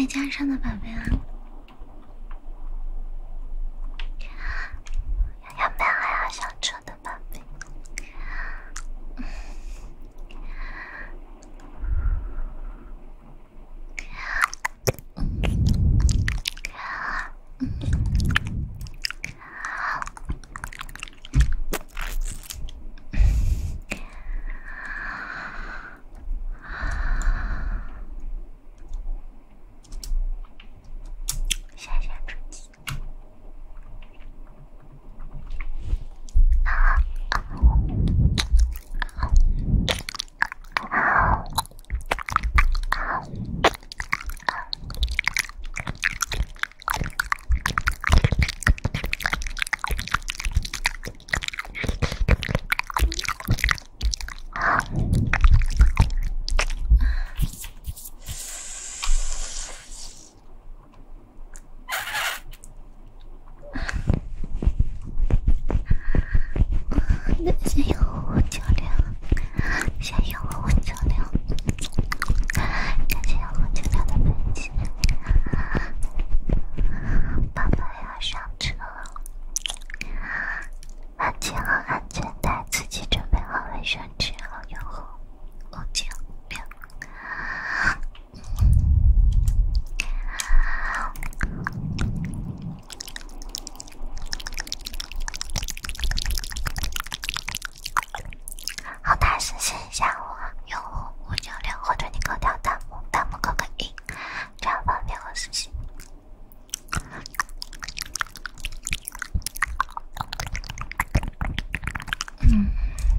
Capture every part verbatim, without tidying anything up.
加上的宝贝啊。有没有还有想说的宝贝？谢谢主机。谢谢我五九六，谢谢我五九六，感谢我五九六的飞机。爸爸要上车了，安全好安全带，自己准备好卫生纸好用后，五九六。好，大家私信一下我，用户五九六，或者你给我调弹幕，弹幕扣个一，这样方便我私信。嗯。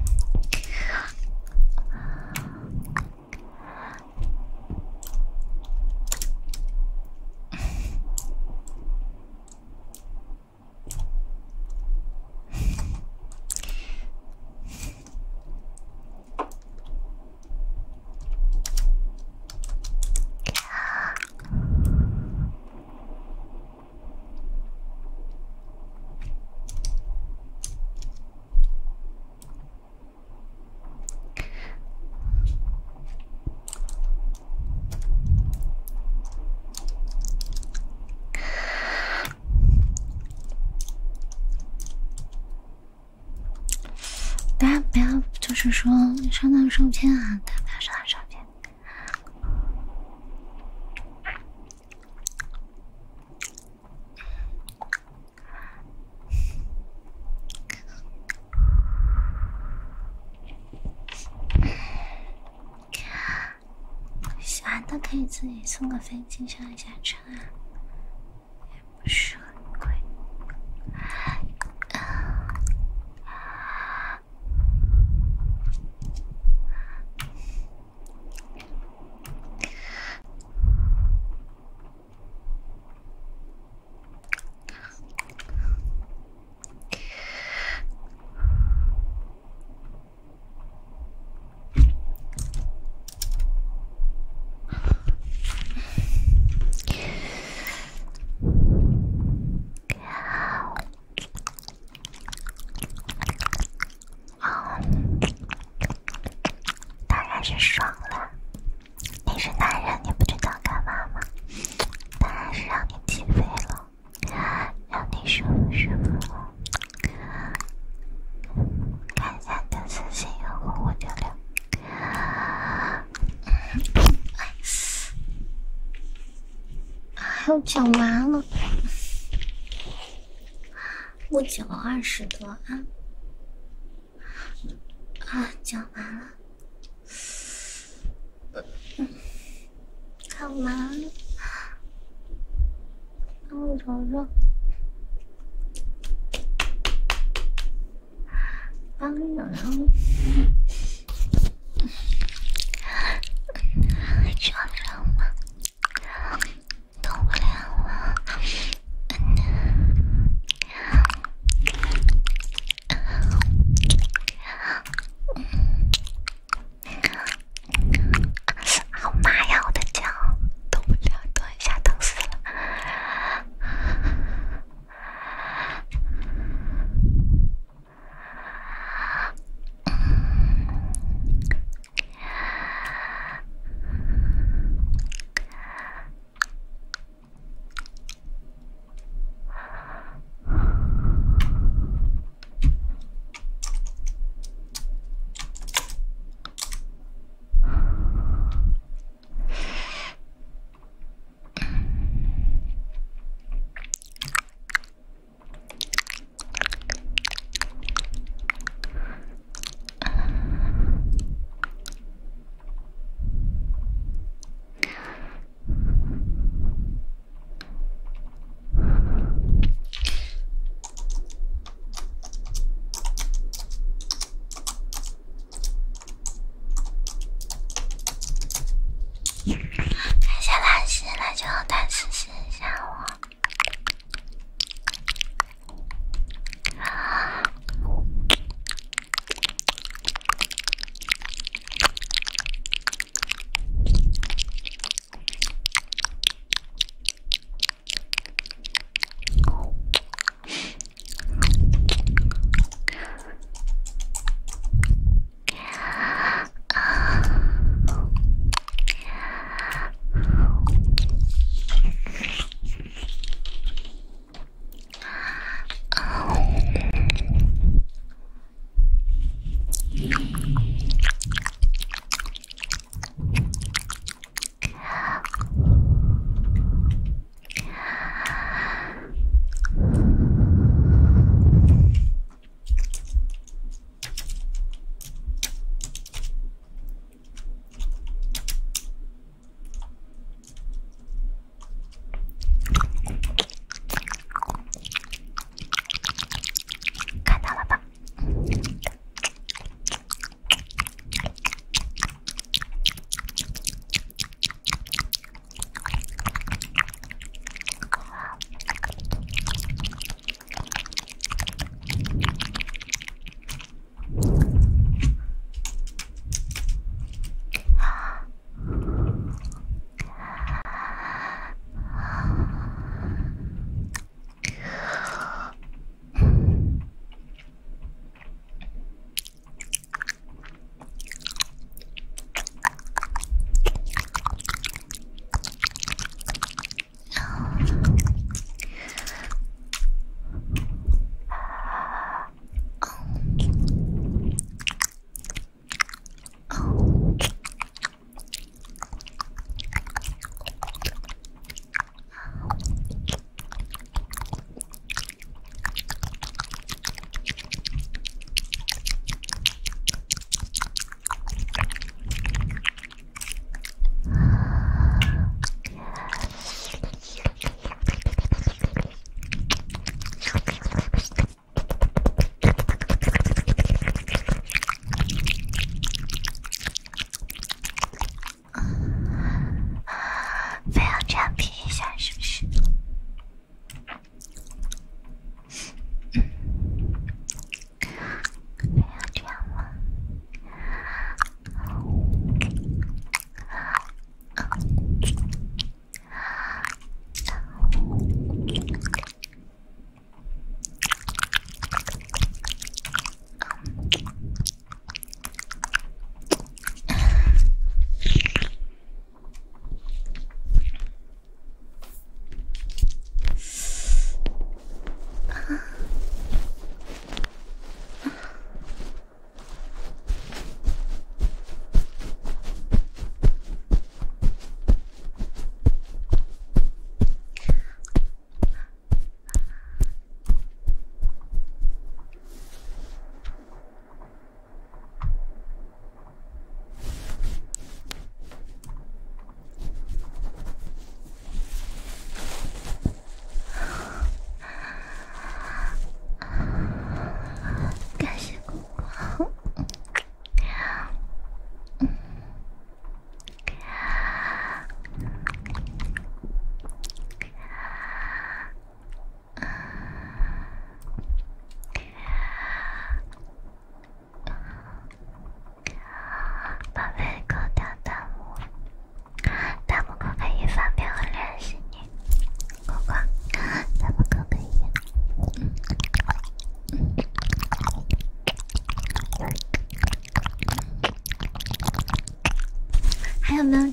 大家不要就是说上当受骗啊！大家不要上当受骗。喜欢的可以自己送个飞机上一下车啊，也不是很贵。当然是爽了，你是男人，你不知道干嘛吗？当然是让你起飞了，让你舒服舒服了。看一下你的私信，用户五九六。还有讲完了，五九二十多啊啊，讲完了。看完了，让我揉揉，帮你揉揉，揉揉嘛，动不了了。好麻呀，我的脚动不了，动一下疼死了。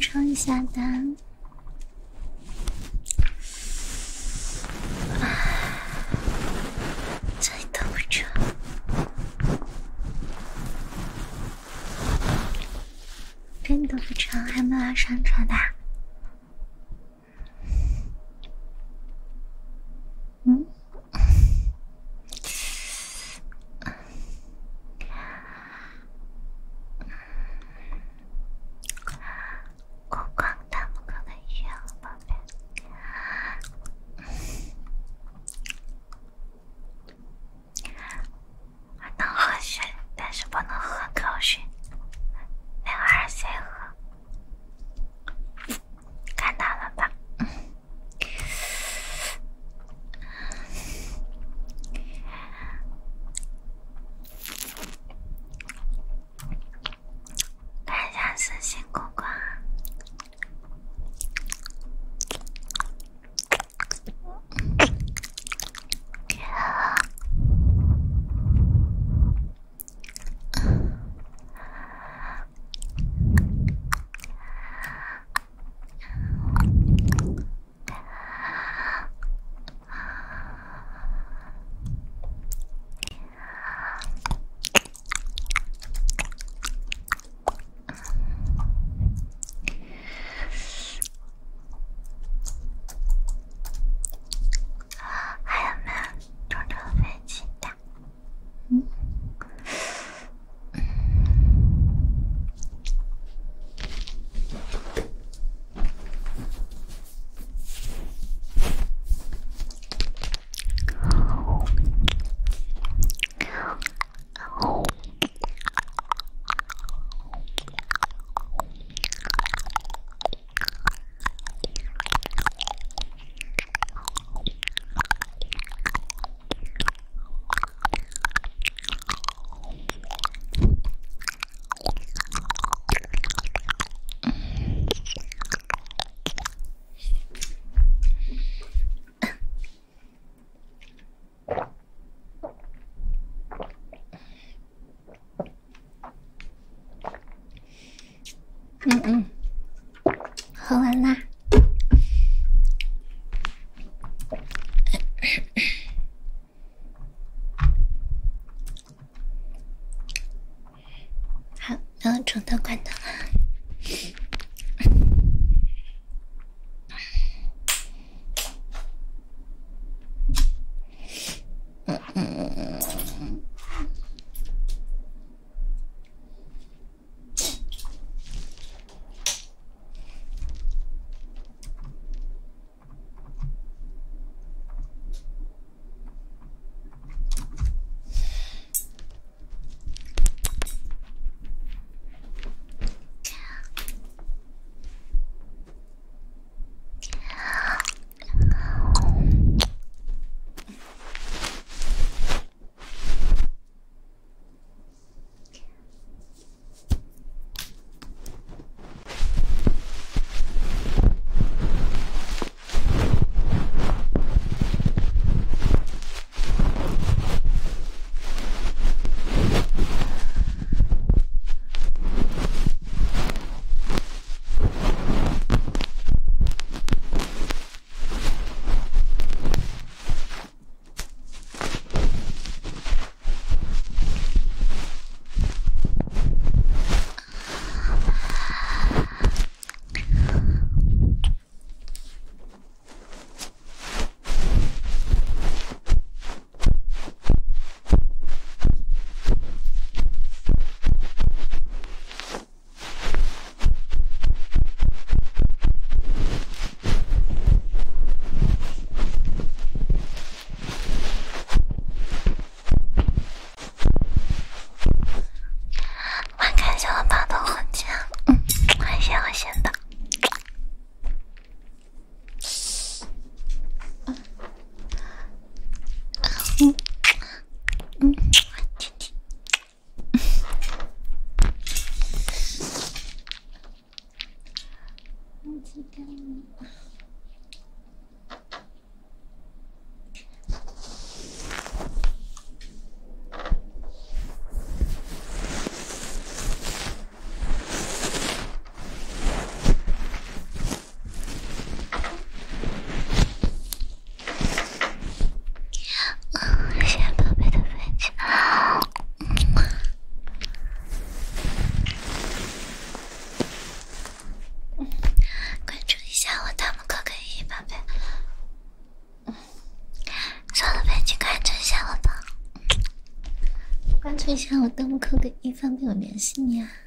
抽一下单。这里都不抽，这里都不抽，还没有要上车的。嗯。过光他不可能需要宝贝。我能喝水，但是不能喝口水，那玩意儿谁喝？看到了吧？看一下私信过光。还有没有坐这个飞机的？嗯。嗯嗯，喝完啦。好，然后煮的关灯了。嗯嗯嗯嗯。 一下我弹幕扣个一，方便我联系你啊。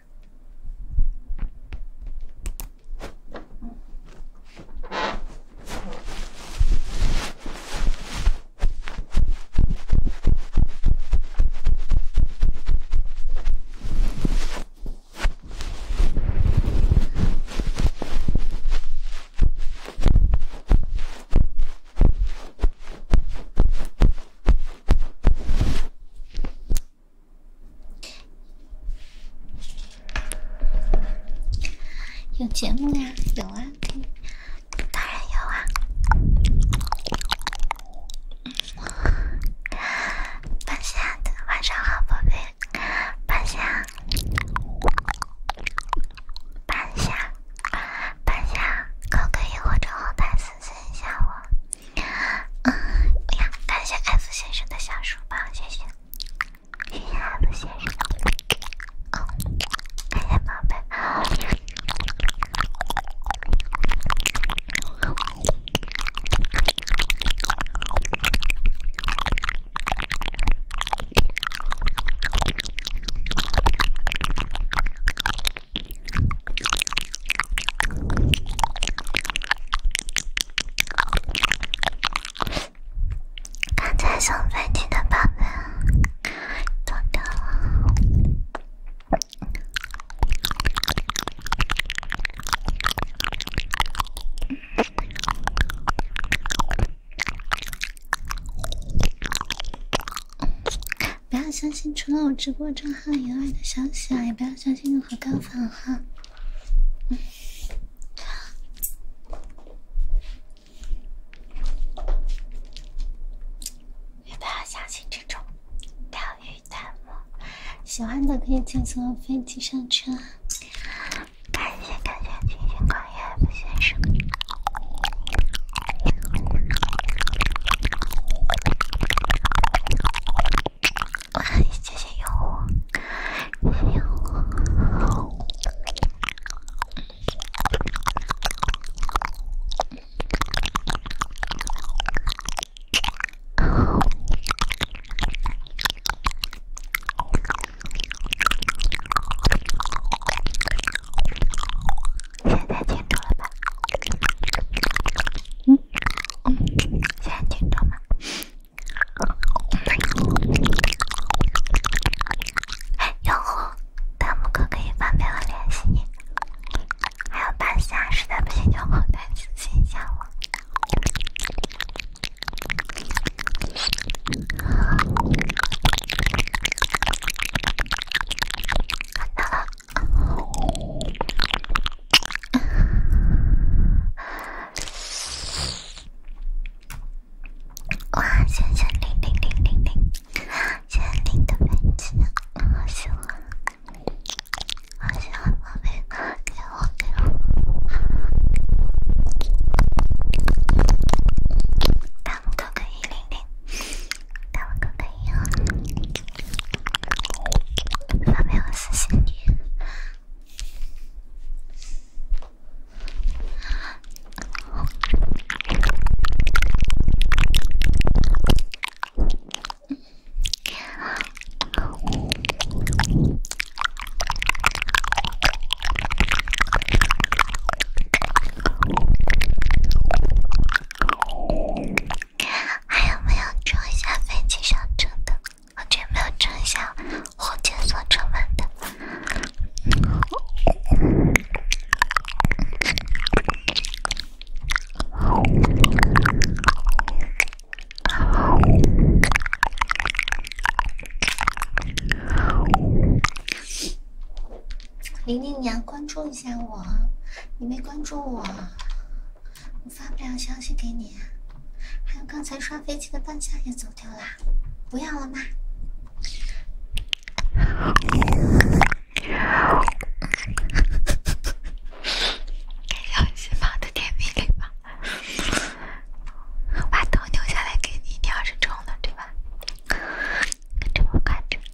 有节目呀？有啊，可以，当然有啊。半夏的晚上好，宝贝。半夏，半夏，半夏，可不可以或者后台私信一下我？嗯，呀，感谢 F 先生的小书包，谢谢，谢谢 F 先生。嗯，感谢宝贝。刚才送飞机的宝贝走掉了。不要相信除了我直播账号以外的消息啊，也不要相信任何高仿号。嗯，也不要相信这种钓鱼弹幕。喜欢的可以请坐飞机上车。感谢感谢金星光月 F 先生。哇，谢谢用户，谢谢用户。现在清楚了吧？嗯嗯，现在清楚吗？用户弹幕可可以方便我联系你，还有半夏，实在不行就后台私信一下我。看到了。哇，谢谢零零零零零，谢谢零的飞机，好喜欢，好喜欢宝贝，给我给我，弹幕可可一零零，弹幕可可一啊，方便我私信你。还有没有装一下飞机上车的？或者没有装一下火箭所成文的？玲玲，你要关注一下我，你没关注我，我发不了消息给你。还有刚才刷飞机的半夏也走掉啦，不要了吗？给小喜猫的甜蜜礼吧，我把头扭下来给你，你要是中了对吧？这么快着。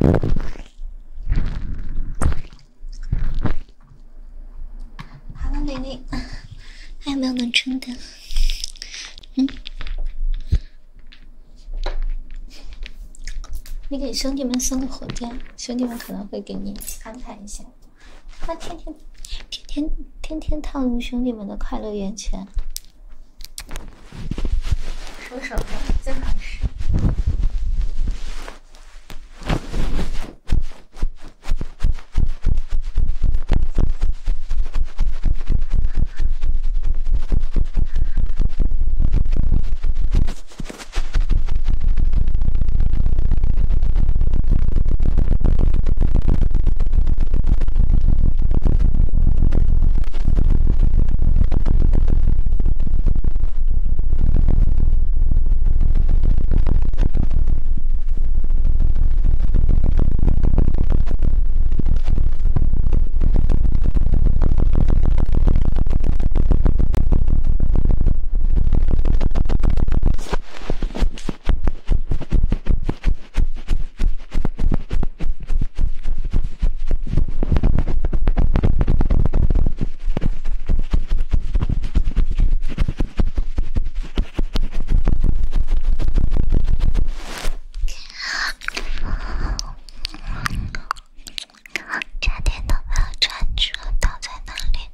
好了，玲玲，还有没有能充的？嗯，你给兄弟们送个火箭，兄弟们可能会给你安排一下。那天天天天天天套路兄弟们的快乐源泉，收手吧，最好是。差点都没有抓住，倒在哪里？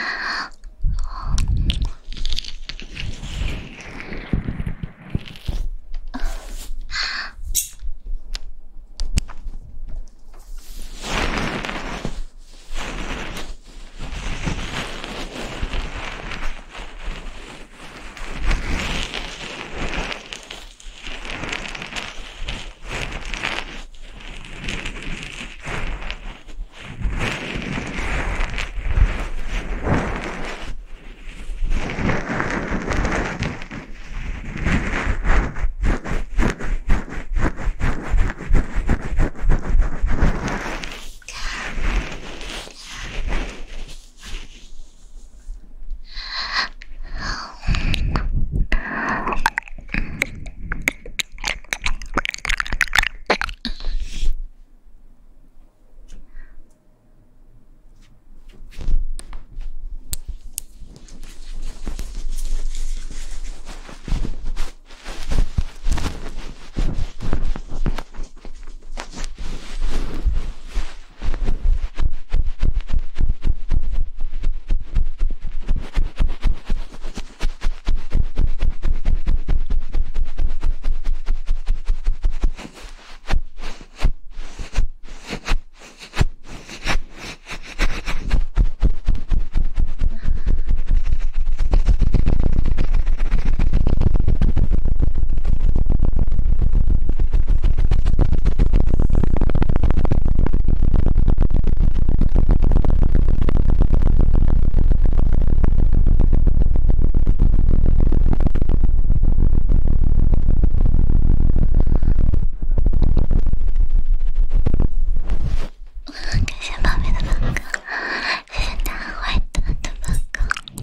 感谢宝贝的本哥，谢谢大坏蛋的本哥。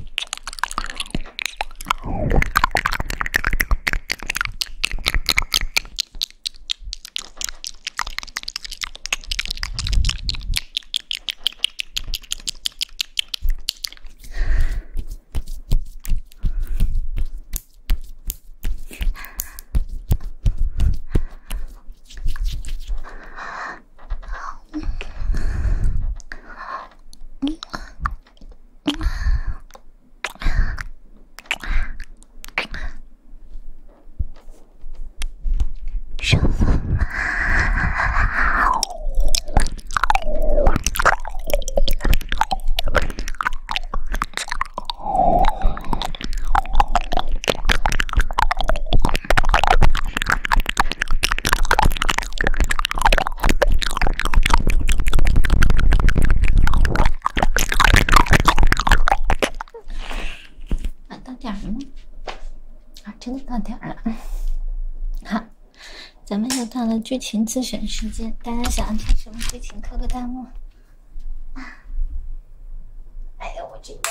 舒服吗？啊，到点儿了吗？啊，真的到点儿了。好，咱们又到了剧情自选时间，大家想要听什么剧情，扣个弹幕。哎呀，我这腰。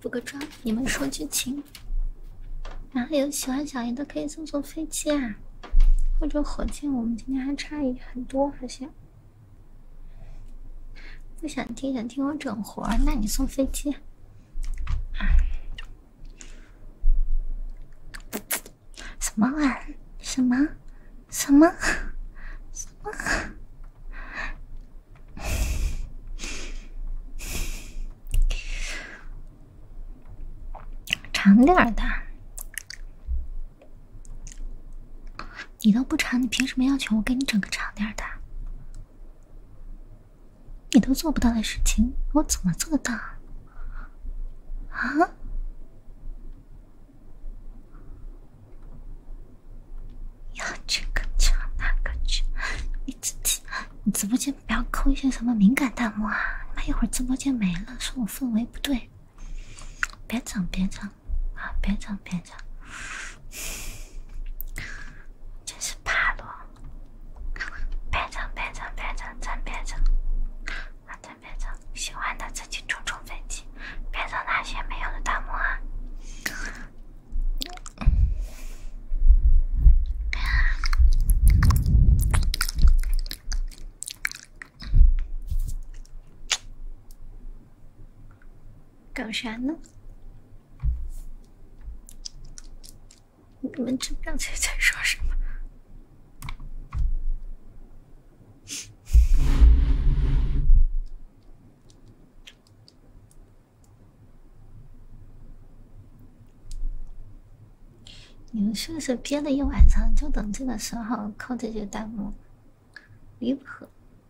补个妆，你们说剧情。然后有喜欢小姨的可以送送飞机啊，或者火箭。我们今天还差一很多，好像。不想听，想听我整活，那你送飞机。什么玩意？什么？什么？什么？长点儿的，你都不长，你凭什么要求我给你整个长点儿的？你都做不到的事情，我怎么做到？啊？要这个长那个长，你自己，你直播间不要扣一些什么敏感弹幕啊！妈一会儿直播间没了，说我氛围不对，别整别整啊！别整别整，真是怕了！别整别整别整，真别整！啊，真别整！喜欢的自己冲冲飞机，别整那些没用的弹幕啊！搞啥呢？你们知不知道自己在说什么？你们是不是憋了一晚上，就等这个时候扣这些弹幕？离谱！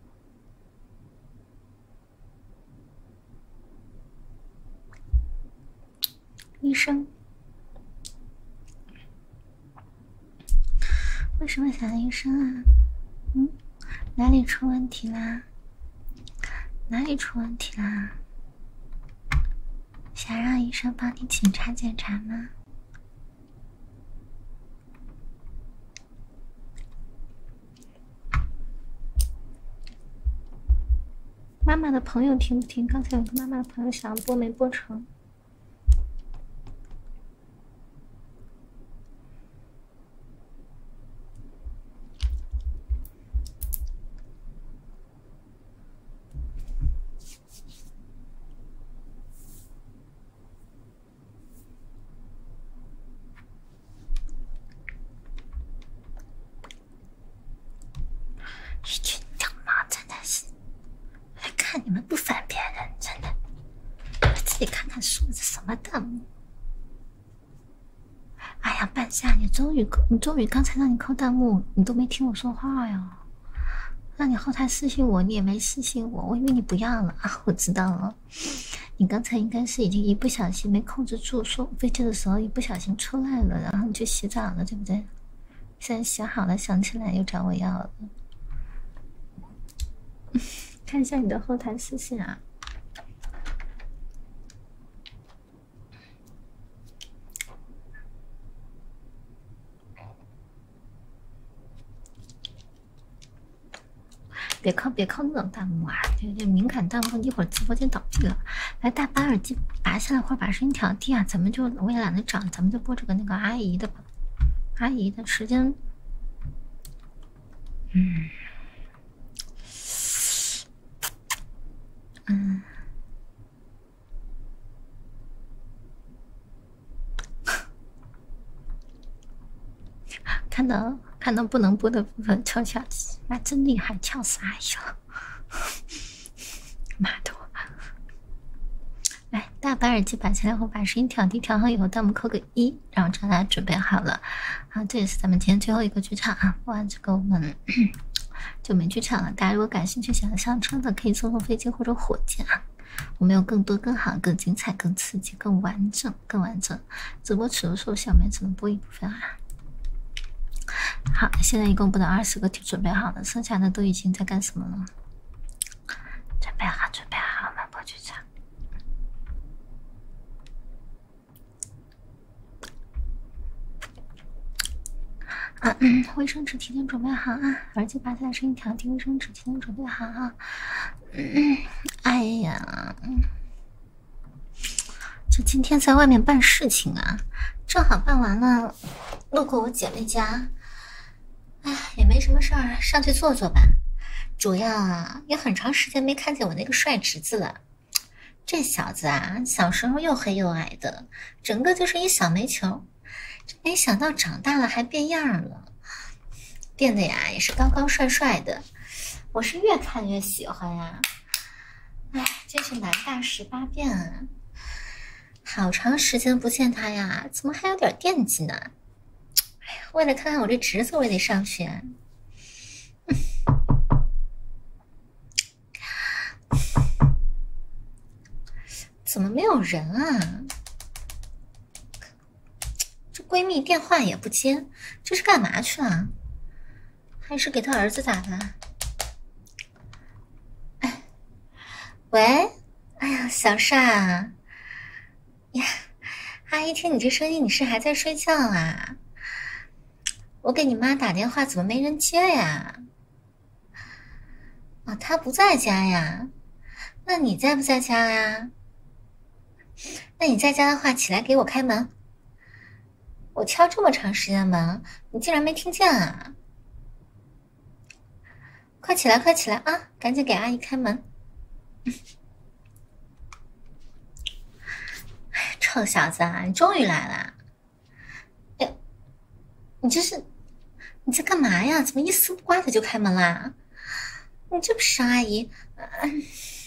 医生，为什么想要医生啊？嗯，哪里出问题啦？哪里出问题啦？想让医生帮你检查检查吗？妈妈的朋友听不听？刚才有个妈妈的朋友想要播没播成。一群屌毛真的是，看你们不烦别人，真的，自己看看数字什么弹幕。哎呀，半夏，你终于你终于刚才让你扣弹幕，你都没听我说话呀？让你后台私信我，你也没私信我，我以为你不要了啊！我知道了，你刚才应该是已经一不小心没控制住，说飞机的时候一不小心出来了，然后你去洗澡了，对不对？现在洗好了，想起来又找我要了。看一下你的后台私信啊。别扣别扣那种弹幕啊！这这敏感弹幕，一会儿直播间倒闭了。来，大把耳机拔下来，或者把声音调低啊！咱们就我也懒得找，咱们就播这个那个阿姨的吧。阿姨的时间，嗯嗯，看到看到不能播的部分敲下去，那真厉害，撬死阿姨了！妈的！来，大把耳机拔下来后，把声音调低，调好以后，弹幕扣个一，然后大家准备好了。好，这也是咱们今天最后一个剧场啊！播完这个我们就没剧场了。大家如果感兴趣想要上车的，可以送送飞机或者火箭啊！我们有更多、更好、更精彩、更刺激、更完整、更完整。直播尺度受限，我们只能播一部分啊。好，现在一共播到二十个题，准备好了，剩下的都已经在干什么了？准备好，准备好，我们播剧场。啊，嗯，卫生纸提前准备好啊，耳机拔下来，声音调低，卫生纸提前准备好啊。嗯，哎呀，这今天在外面办事情啊，正好办完了，路过我姐妹家。哎呀，也没什么事儿，上去坐坐吧。主要啊，也很长时间没看见我那个帅侄子了。这小子啊，小时候又黑又矮的，整个就是一小煤球。这没想到长大了还变样了，变得呀也是高高帅帅的。我是越看越喜欢呀。哎，真是男大十八变啊！好长时间不见他呀，怎么还有点惦记呢？哎呀，为了看看我这侄子，我也得上学。怎么没有人啊？这闺蜜电话也不接，这是干嘛去了？还是给他儿子打的？哎，喂，哎呀，小煞呀，阿姨听你这声音，你是还在睡觉啊？我给你妈打电话，怎么没人接呀？啊，她不在家呀？那你在不在家呀？那你在家的话，起来给我开门。我敲这么长时间门，你竟然没听见啊？快起来，快起来啊！赶紧给阿姨开门。哎，臭小子啊，你终于来了！哎，你这是你在干嘛呀？怎么一丝不挂的就开门啦？你这不是阿姨？嗯，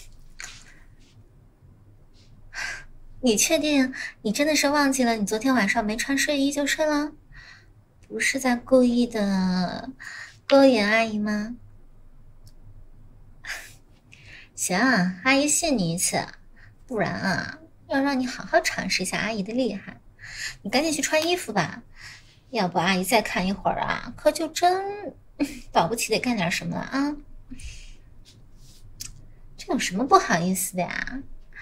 你确定你真的是忘记了你昨天晚上没穿睡衣就睡了？不是在故意的勾引阿姨吗？行啊，阿姨信你一次，不然啊，要让你好好尝试一下阿姨的厉害。你赶紧去穿衣服吧，要不阿姨再看一会儿啊，可就真保不齐得干点什么了啊。这有什么不好意思的呀？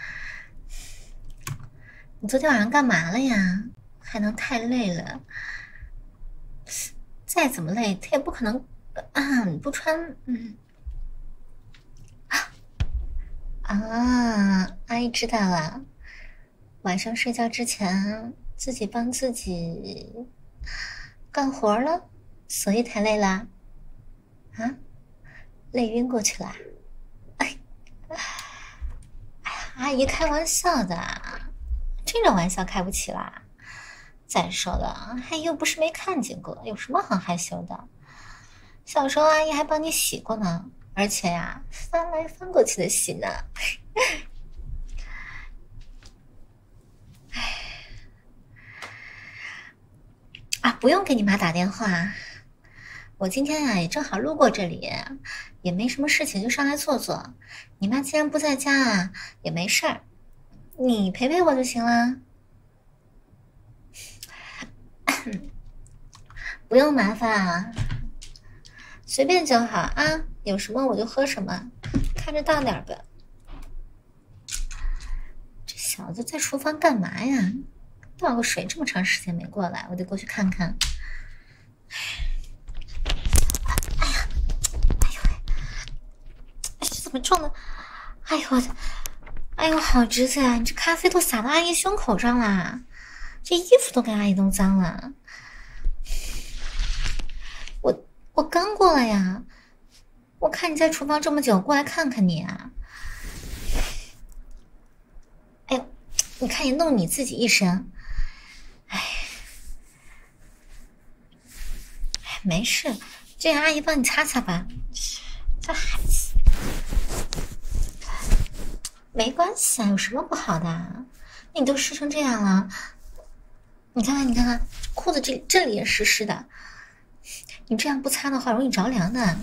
你昨天晚上干嘛了呀？还能太累了？再怎么累，他也不可能啊不穿。嗯啊，阿姨知道了。晚上睡觉之前自己帮自己干活了，所以才累啦。啊，累晕过去了。哎，哎呀，阿姨开玩笑的，这种玩笑开不起啦。再说了，还又不是没看见过，有什么好害羞的？小时候阿姨还帮你洗过呢，而且呀，翻来翻过去的洗呢。啊，不用给你妈打电话，我今天啊也正好路过这里，也没什么事情，就上来坐坐。你妈既然不在家啊，也没事儿，你陪陪我就行了。不用麻烦啊，随便就好啊，有什么我就喝什么，看着到点吧。这小子在厨房干嘛呀？倒个水，这么长时间没过来，我得过去看看。哎呀，哎呦，哎，这怎么撞的？哎呦我的，哎呦好侄子啊！你这咖啡都洒到阿姨胸口上啦，这衣服都给阿姨弄脏了。我我刚过来呀，我看你在厨房这么久，过来看看你啊。哎呦，你看也弄你自己一身。哎，没事，这阿姨帮你擦擦吧。这孩子，没关系啊，有什么不好的啊？你都湿成这样了，你看看，你看看，裤子这这里也湿湿的，你这样不擦的话，容易着凉的。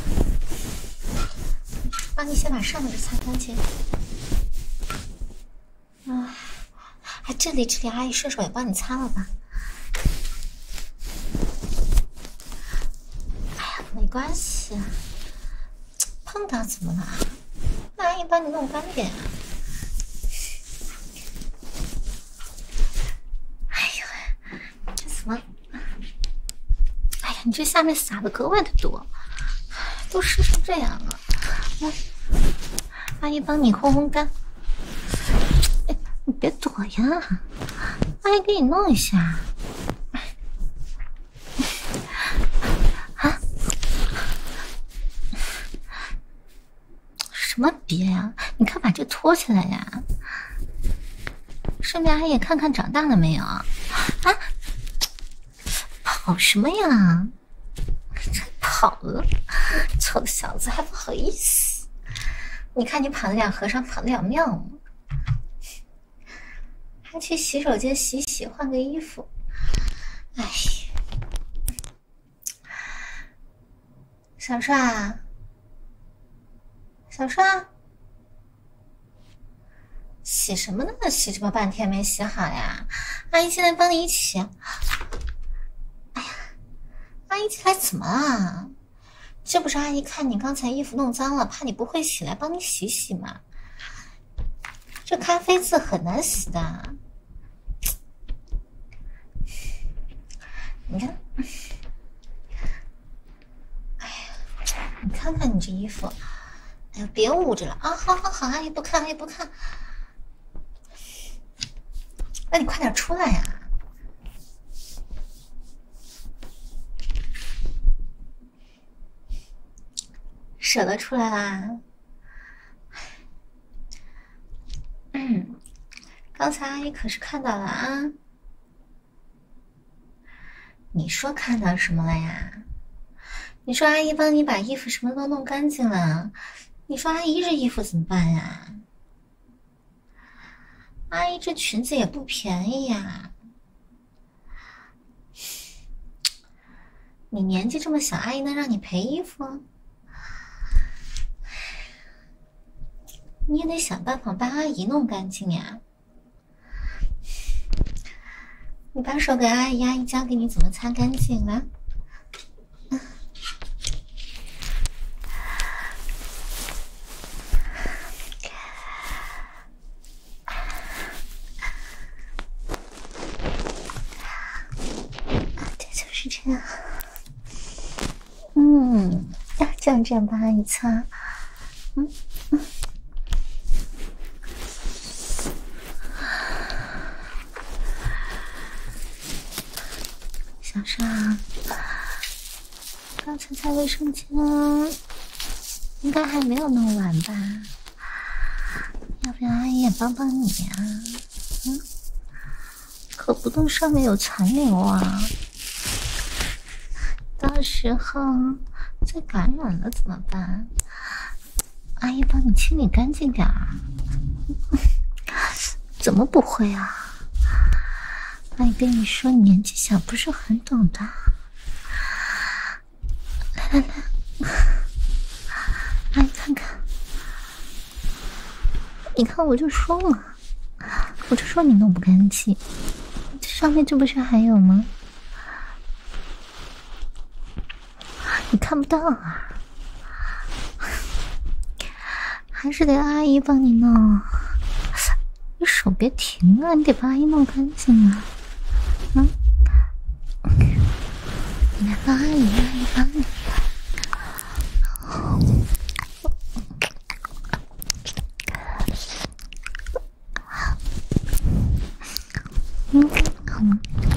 帮你先把上面的擦干净。啊。哎，这里这里，阿姨顺手也帮你擦了吧。哎呀，没关系，碰到怎么了？那阿姨帮你弄干点啊。哎呦，这怎么？哎呀，你这下面洒的格外的多，都湿成这样了。来，阿姨帮你烘烘干。 你别躲呀，阿姨给你弄一下。啊？什么别呀？你快把这脱起来呀！顺便阿姨也看看长大了没有啊？跑什么呀？跑了，臭小子还不好意思！你看你跑得了和尚跑得了庙吗？还去洗手间洗洗，换个衣服。哎，小帅，小帅，洗什么呢？洗这么半天没洗好呀？阿姨现在帮你一起。哎呀，阿姨进来怎么了？这不是阿姨看你刚才衣服弄脏了，怕你不会洗，来帮你洗洗嘛。这咖啡渍很难洗的。你看，哎呀，你看看你这衣服，哎呀，别捂着了啊！好好好，阿姨不看，阿姨不看。那你快点出来呀！舍得出来啦？嗯，刚才阿姨可是看到了啊。你说看到什么了呀？你说阿姨帮你把衣服什么都弄干净了，你说阿姨这衣服怎么办呀？阿姨这裙子也不便宜呀。你年纪这么小，阿姨能让你赔衣服？你也得想办法把阿姨弄干净呀。你把手给阿姨，阿姨教给你怎么擦干净来。这就是这样。嗯，这样这样帮阿姨擦。嗯嗯。小帅，刚才在卫生间应该还没有弄完吧？要不然阿姨也帮帮你呀、啊？嗯，可不动上面有残留啊，到时候再感染了怎么办？阿姨帮你清理干净点儿。怎么不会啊？阿姨跟你说，你年纪小，不是很懂的。来来来，阿姨看看，你看我就说嘛，我就说你弄不干净，这上面这不是还有吗？你看不到啊，还是得阿姨帮你弄。你手别停啊，你得把阿姨弄干净啊。嗯，你来帮阿姨，阿姨帮你。嗯嗯。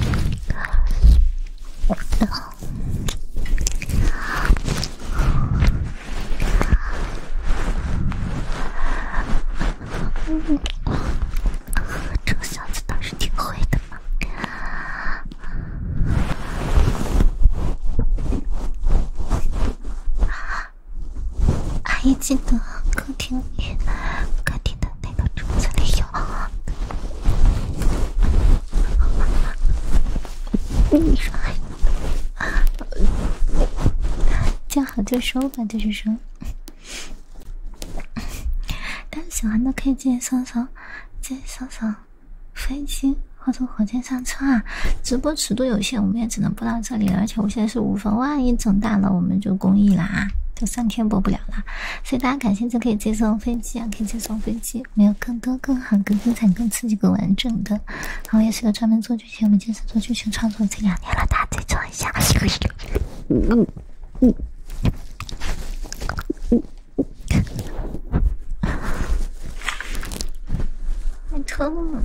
嗯，这小子倒是挺会的嘛。阿姨记得客厅里，客厅的那个桌子里有。你说还见好就收吧，就是说。大家喜欢的可以记得搜索，记得搜索飞机或者火箭上车啊！直播尺度有限，我们也只能播到这里了。而且我现在是五分，万一整大了，我们就公益了啊！就三天播不了了。所以大家感兴趣可以接送飞机啊，可以接送飞机，没有更多、更好、更精彩、更刺激、更完整的。然后也是有专门做剧情，我们坚持做剧情创作这两年了，大家再做一下。嗯嗯。 车了。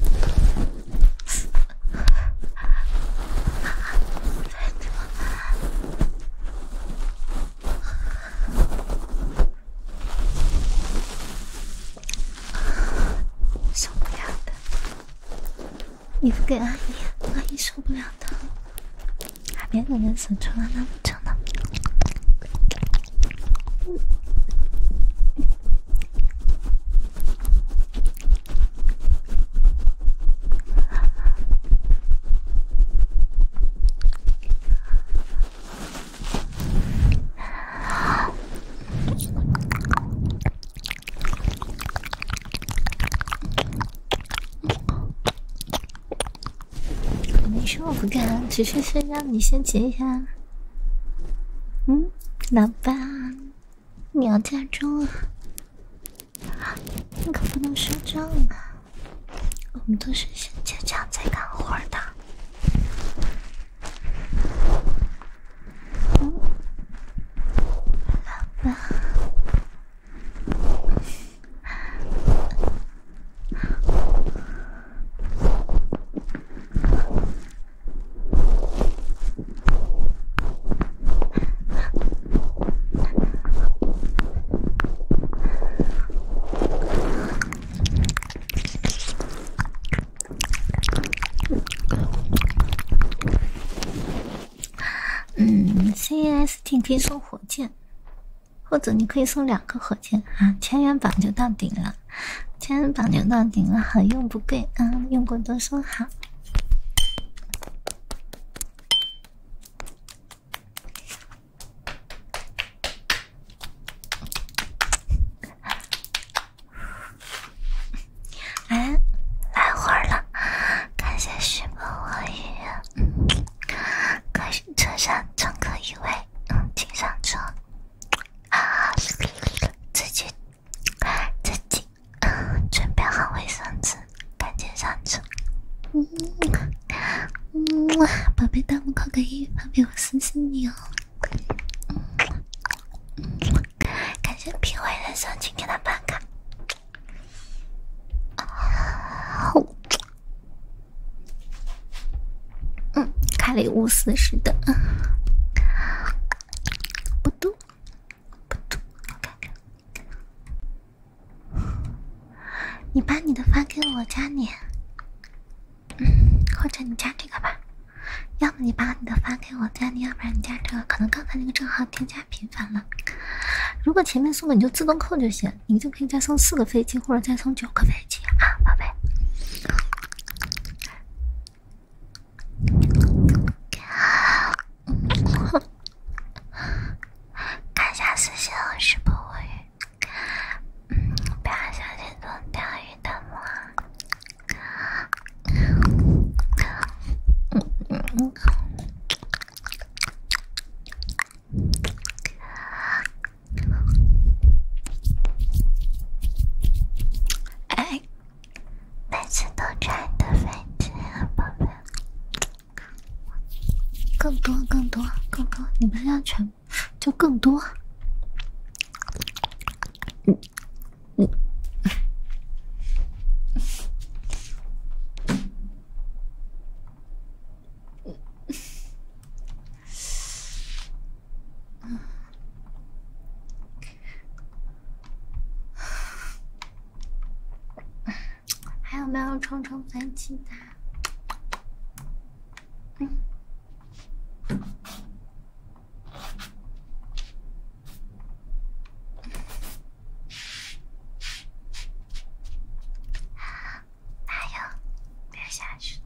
受不了的，你不给阿姨，阿姨受不了的。还别给人死出来那么久呢。你说我不干，只是是让你先结一下。嗯，老爸，你要加重啊，你可不能赊账啊。我们都是先结账再干活的。嗯，老爸。嗯 ，C S T 可以送火箭，或者你可以送两个火箭啊，千元榜就到顶了，千元榜就到顶了，好用不贵啊，用过都说好。哎，来会儿了，感谢许波我语。嗯，可是车上乘客一位，嗯，请上车。啊，自己自己，嗯，准备好卫生纸，赶紧上车。嗯嗯，宝贝，弹幕扣个一，宝贝，我私信你哦。嗯，感谢品味人生今天的办卡。嗯，开了无私似的。不嘟不嘟，我看看。你把你的发给我，加你。嗯，或者你加这个吧。要么你把你的发给我，加你；要不然你加这个。可能刚才那个账号添加频繁了。如果前面送的你就自动扣就行，你就可以再送四个飞机，或者再送九个飞机啊，宝贝。看下私信我是不无语，嗯，不要小心做钓鱼的嘛。嗯嗯。哎，每次都转的飞机啊，宝贝。更多，更多，更多！你不是要全，就更多。嗯嗯。还有没有冲冲飞机的？嗯。还有，别下去。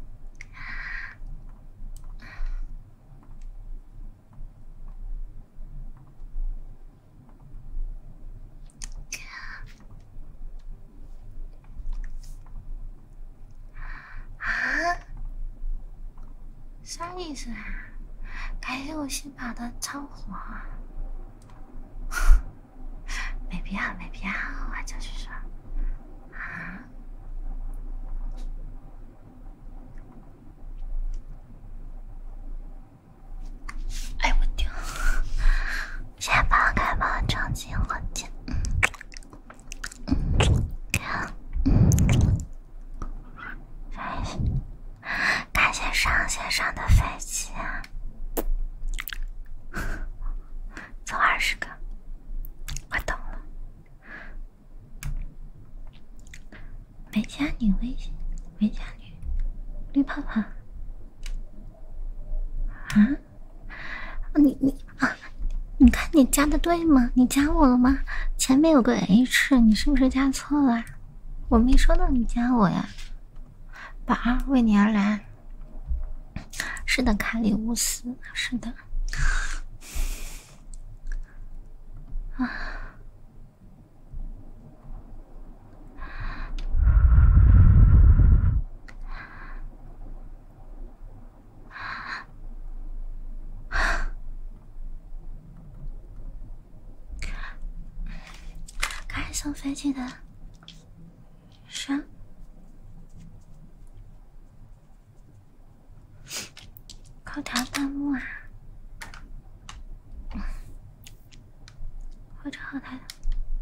啊？啥意思啊？感谢我新宝的超火。没必要，没必要，我就是说，啊，哎我丢！先帮我开帮超级火箭，嗯嗯嗯。 没加你微信，没加你绿泡泡啊？你你啊？你看你加的对吗？你加我了吗？前面有个 H， 你是不是加错了？我没收到你加我呀。宝儿为你而来。是的，卡里乌斯，是的。啊。开送飞机的啥？口条弹幕啊，或者后台的。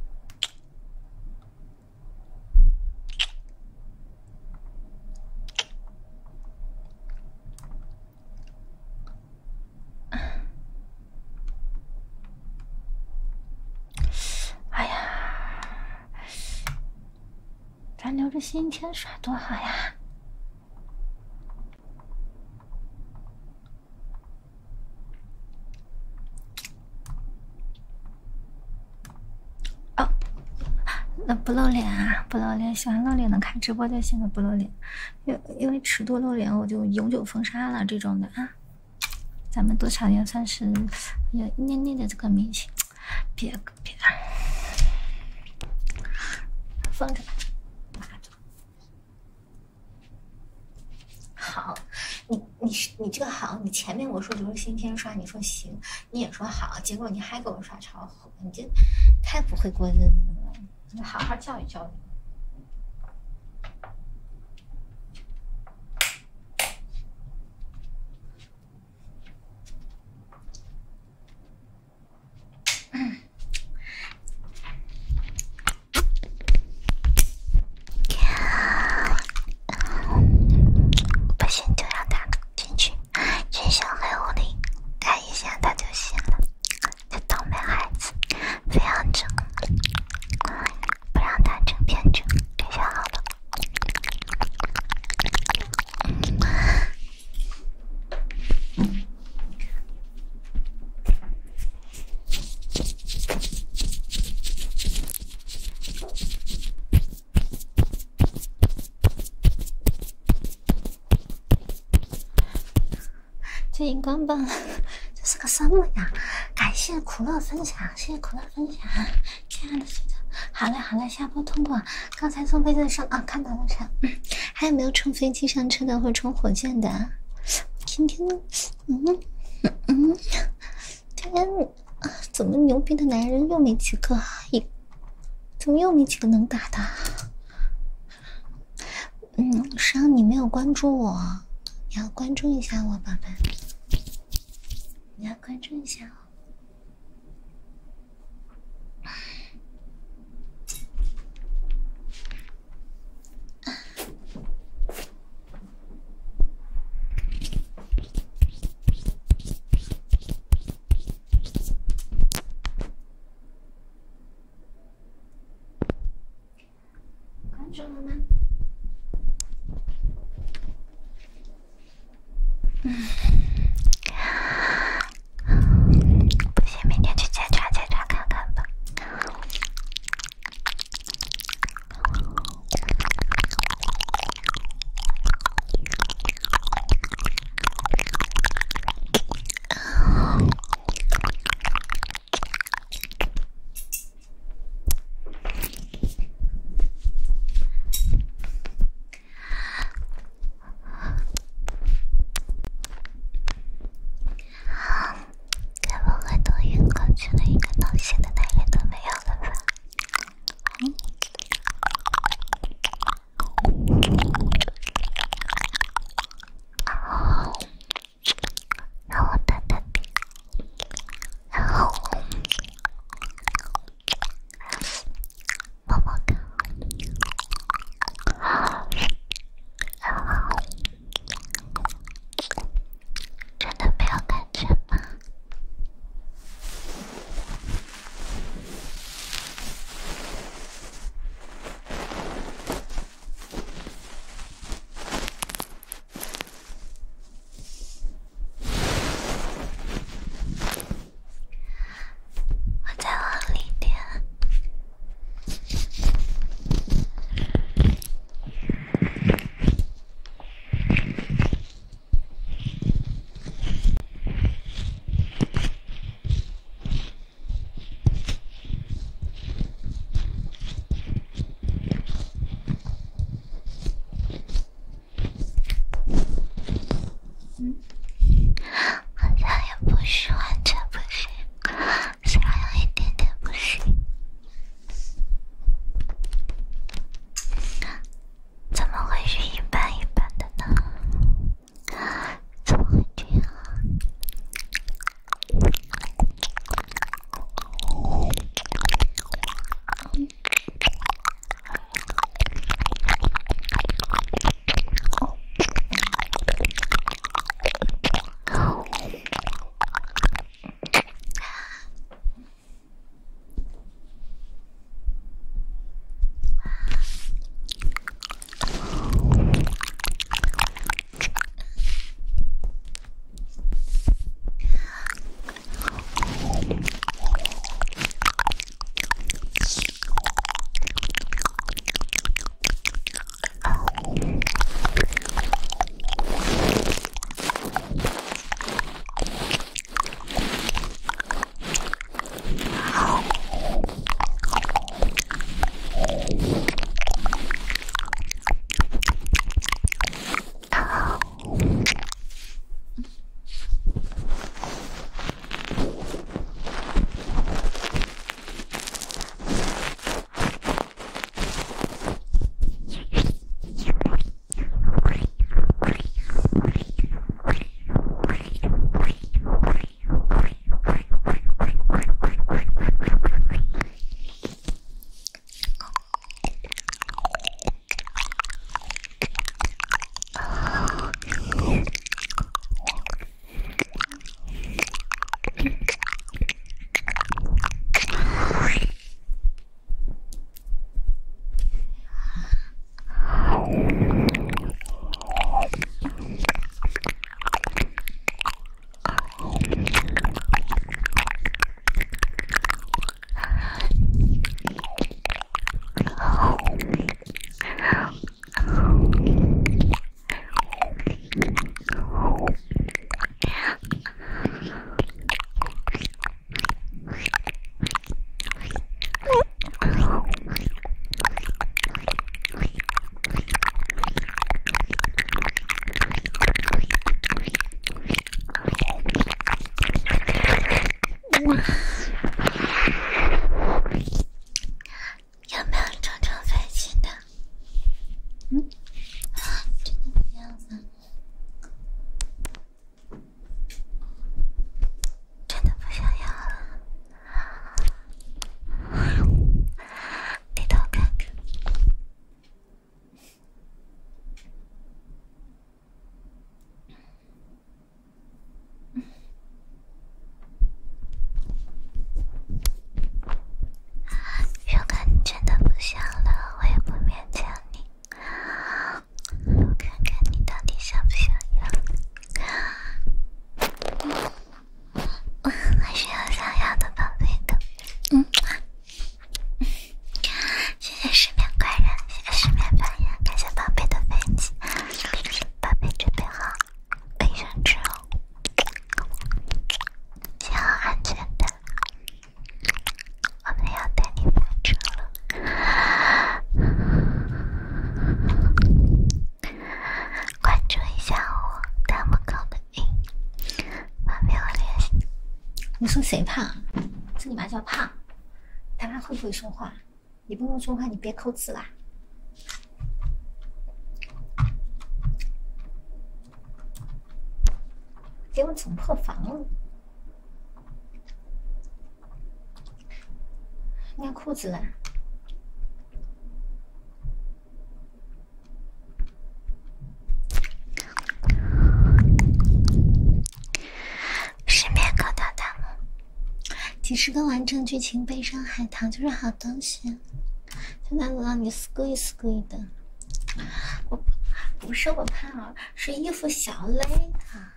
哎呀，咱留着星期天耍多好呀！哦，那不露脸啊，不露脸，喜欢露脸的看直播就行了，不露脸，因因为尺度露脸我就永久封杀了这种的啊。咱们多少也算是有一点点的这个明星，别别放着吧。好，你你你这个好，你前面我说留着星期天刷，你说行，你也说好，结果你还给我刷超火，你这太不会过日子了，你好好教育教育。不行就让他进去，进小黑屋里待一下他就行了。这倒霉孩子，非要整，不让他整偏整，这下好了。这荧光棒，这是个什么呀？感谢苦乐分享，谢谢苦乐分享，亲爱的学长，好嘞好嘞，下播通过。刚才从飞机上啊，看到了上，嗯，还有没有乘飞机上车的或乘火箭的？今天，嗯嗯嗯，今天啊，怎么牛逼的男人又没几个？一，怎么又没几个能打的？嗯，上你没有关注我，你要关注一下我，宝贝。你要关注一下哦。关注了吗？嗯。不行，明天去检查检查看看吧。 嗯，真的不要吗？真的不想要了。低头看看。如果你真的不想了，我也不勉强你。我看看你到底想不想要。我还是有想要的宝贝的。嗯，谢谢失眠怪人，谢谢失眠凡人，感谢宝贝的飞机，宝贝准备好背上之后，系好安全带，我们要带你飞车了。关注一下我，弹幕口的音，方便我联系。你说谁怕？这你妈叫怕。他妈会不会说话？你不会说话，你别扣字啦。给我整破防了。尿裤子了。失眠口条弹幕。几十个完整剧情，悲伤海棠就是好东西。现在都让你死贵死贵的。我不是我怕啊，是衣服小勒的。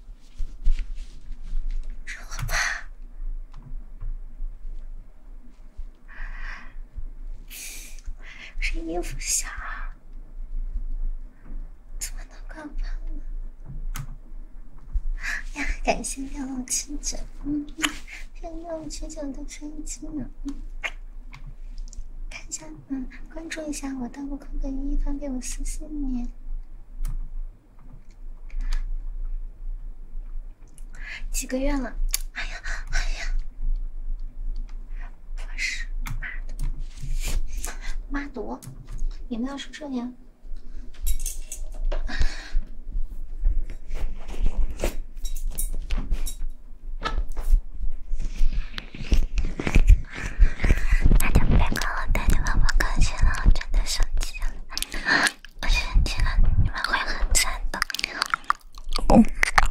是我怕。是衣服小，怎么能怪我怕呢？呀，感谢六五七九，嗯，谢谢六五七九的飞机呢，嗯。看一下，嗯，关注一下我，弹幕扣个一，方便我私信你。几个月了？哎呀，哎呀，不是，妈的，妈多，你们要是这样，大家别管我带你们不客气了，我真的生气了，我生气了，你们会很惨的。嗯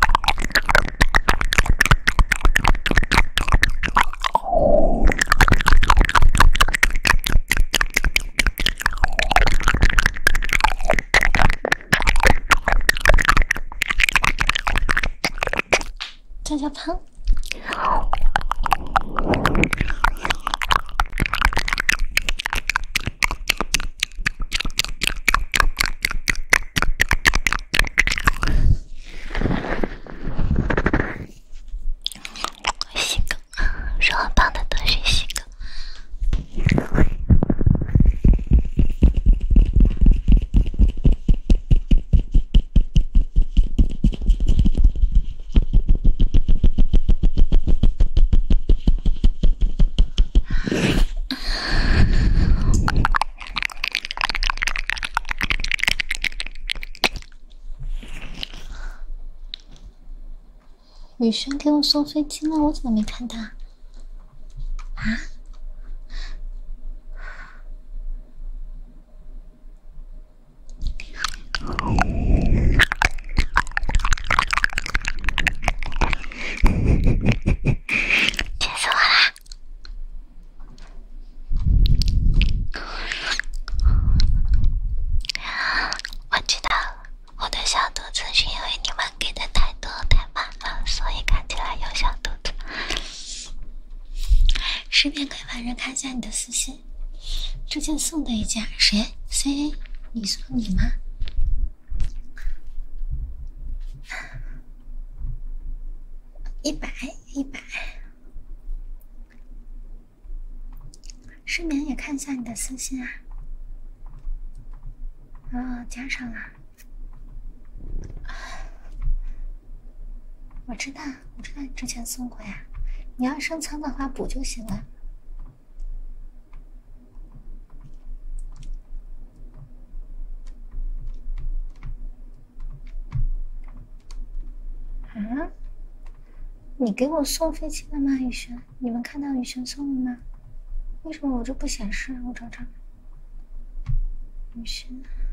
这叫胖。西哥，说我胖的都是西哥。雨轩给我送飞机了，我怎么没看到啊？气死我啦！我知道了，我的小肚子是因为你们给的太多太满了，所以看起来有小肚子。视频可以晚上看一下你的私信，之前送的一件，谁谁？你说你吗？一百一百。失眠也看一下你的私信啊。哦，加上了。我知道，我知道你之前送过呀。你要升仓的话补就行了。 啊？你给我送飞机了吗，雨轩？你们看到雨轩送了吗？为什么我这不显示？我找找。雨轩，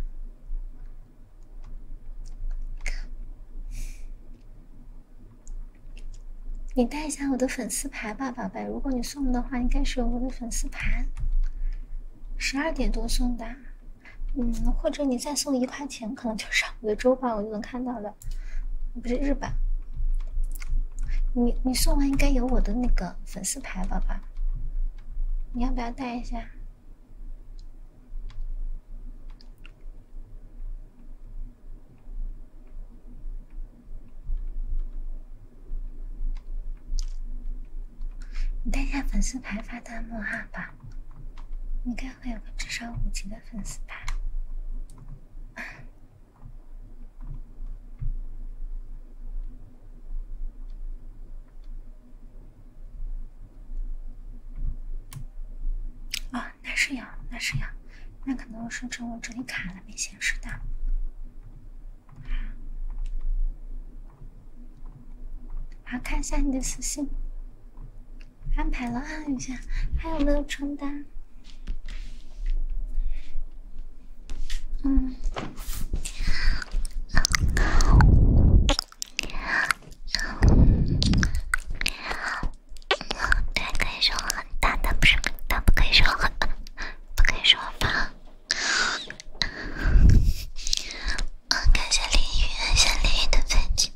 你带一下我的粉丝牌吧，宝贝。如果你送的话，应该是有我的粉丝牌。十二点多送的，嗯，或者你再送一块钱，可能就上我的周报，我就能看到了。不是日版。你你送完应该有我的那个粉丝牌，宝宝。你要不要带一下？你带一下粉丝牌发弹幕哈吧，应该会有个至少五级的粉丝牌。哦，那是有，那是有，那可能是指我这里卡了没显示到。好，看一下你的私信。安排了啊，雨轩，还有没有穿搭？嗯，对，可以说很大，但不是很大，不可以说很，不可以说吧。感谢林雨，感谢林雨的飞机。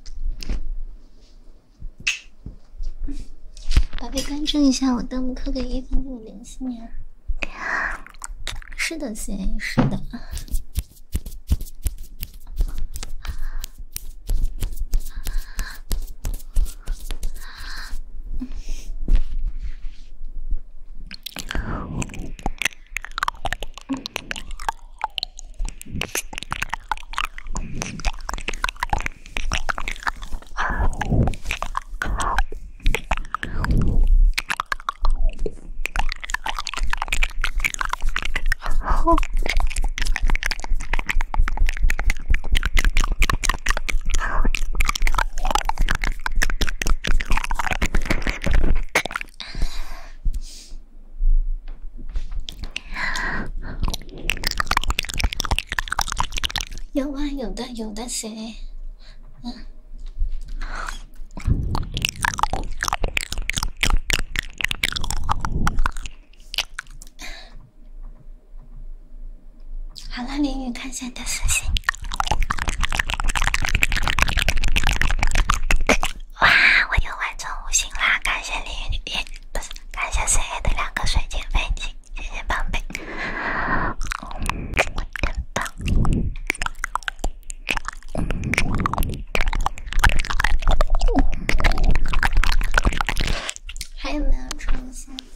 宝贝，关注一下我弹幕，扣个一分钟我联系你啊。是的 ，C， 是的。有啊，有的，有的谁？嗯。好了，林雨，看一下你的私信。哇，我又完成五星啦！感谢林雨，不是，感谢 C A 的两个水晶飞机，谢谢宝贝，真棒。还有没有穿一下的？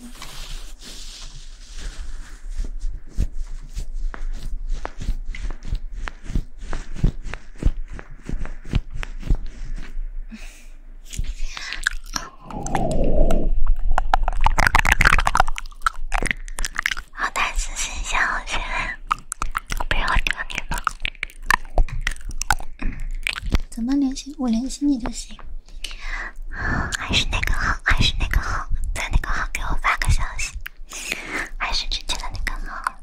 好，大私信一下我去，不要这个地方。怎么联系？我联系你就行。还是那个号，还是那个号，在那个号给我发个消息，还是之前的那个号。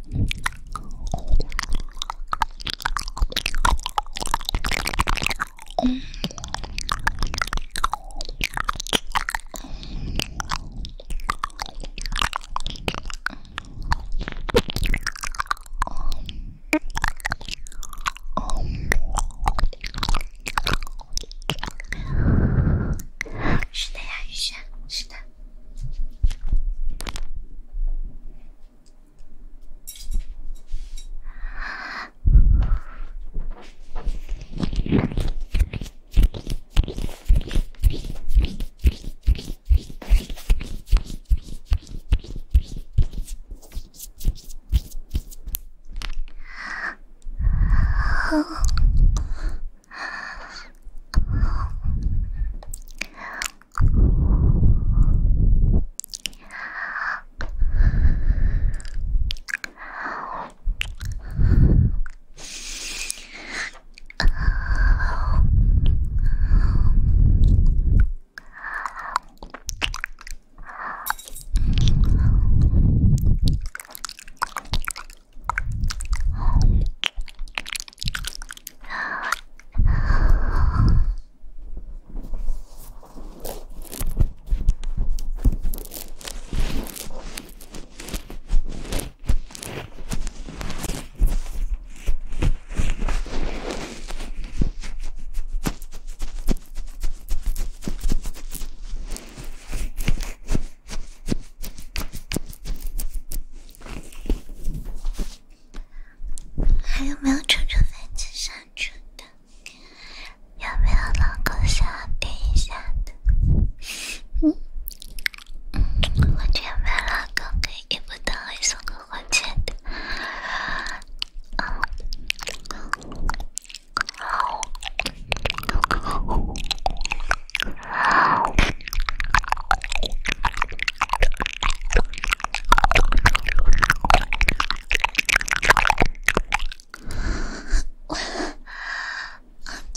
嗯。是的呀，雨轩，是的。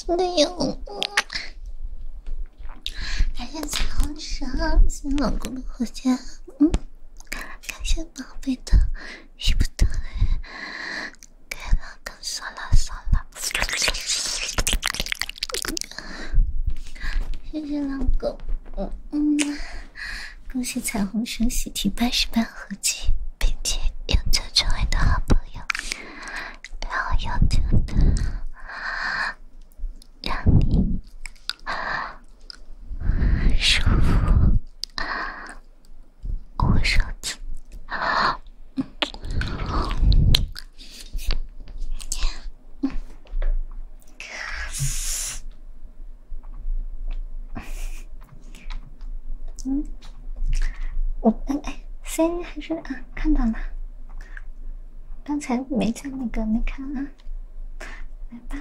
真的有。感谢彩虹蛇，谢谢老公的火箭，嗯，感谢宝贝的许不得，给老公刷了刷了，谢谢老公，嗯嗯，恭喜彩虹蛇喜提八十八合集，并且有着成为的好朋友，然后有着的让你舒服，我手指，嗯，我哎哎，声音还是啊，看到了，刚才没在那个没看啊，来吧。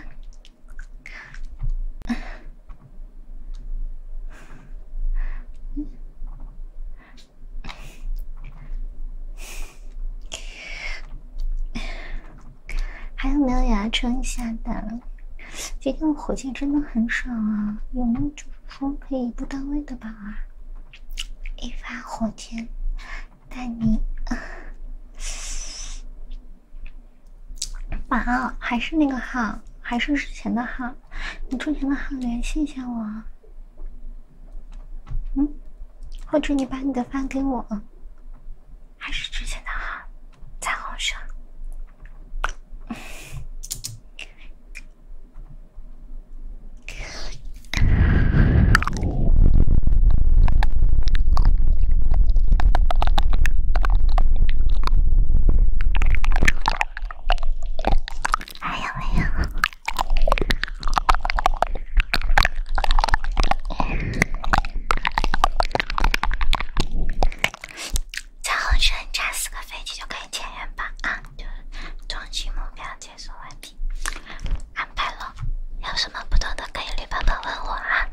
还有没有牙撑一下的？今天的火箭真的很少啊，有没有就是说可以不单位的吧？一发火箭带你啊！宝，还是那个号，还是之前的号，你之前的号联系一下我。嗯，或者你把你的发给我，还是之前的号，彩虹蛇。还有没有？彩虹蛇，你炸四个飞机就可以签约吧？啊，就是终极目标解锁完毕，安排了。有什么不懂的可以绿宝宝问我啊。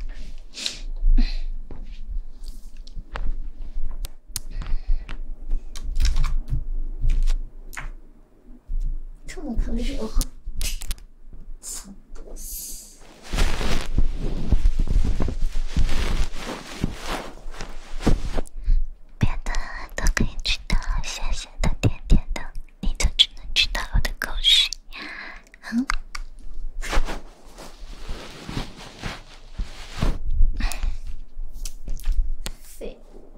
这么可热，操多死！别的都可以知道，谢谢的点点的，你就只能知道我的狗屎。嗯。废物。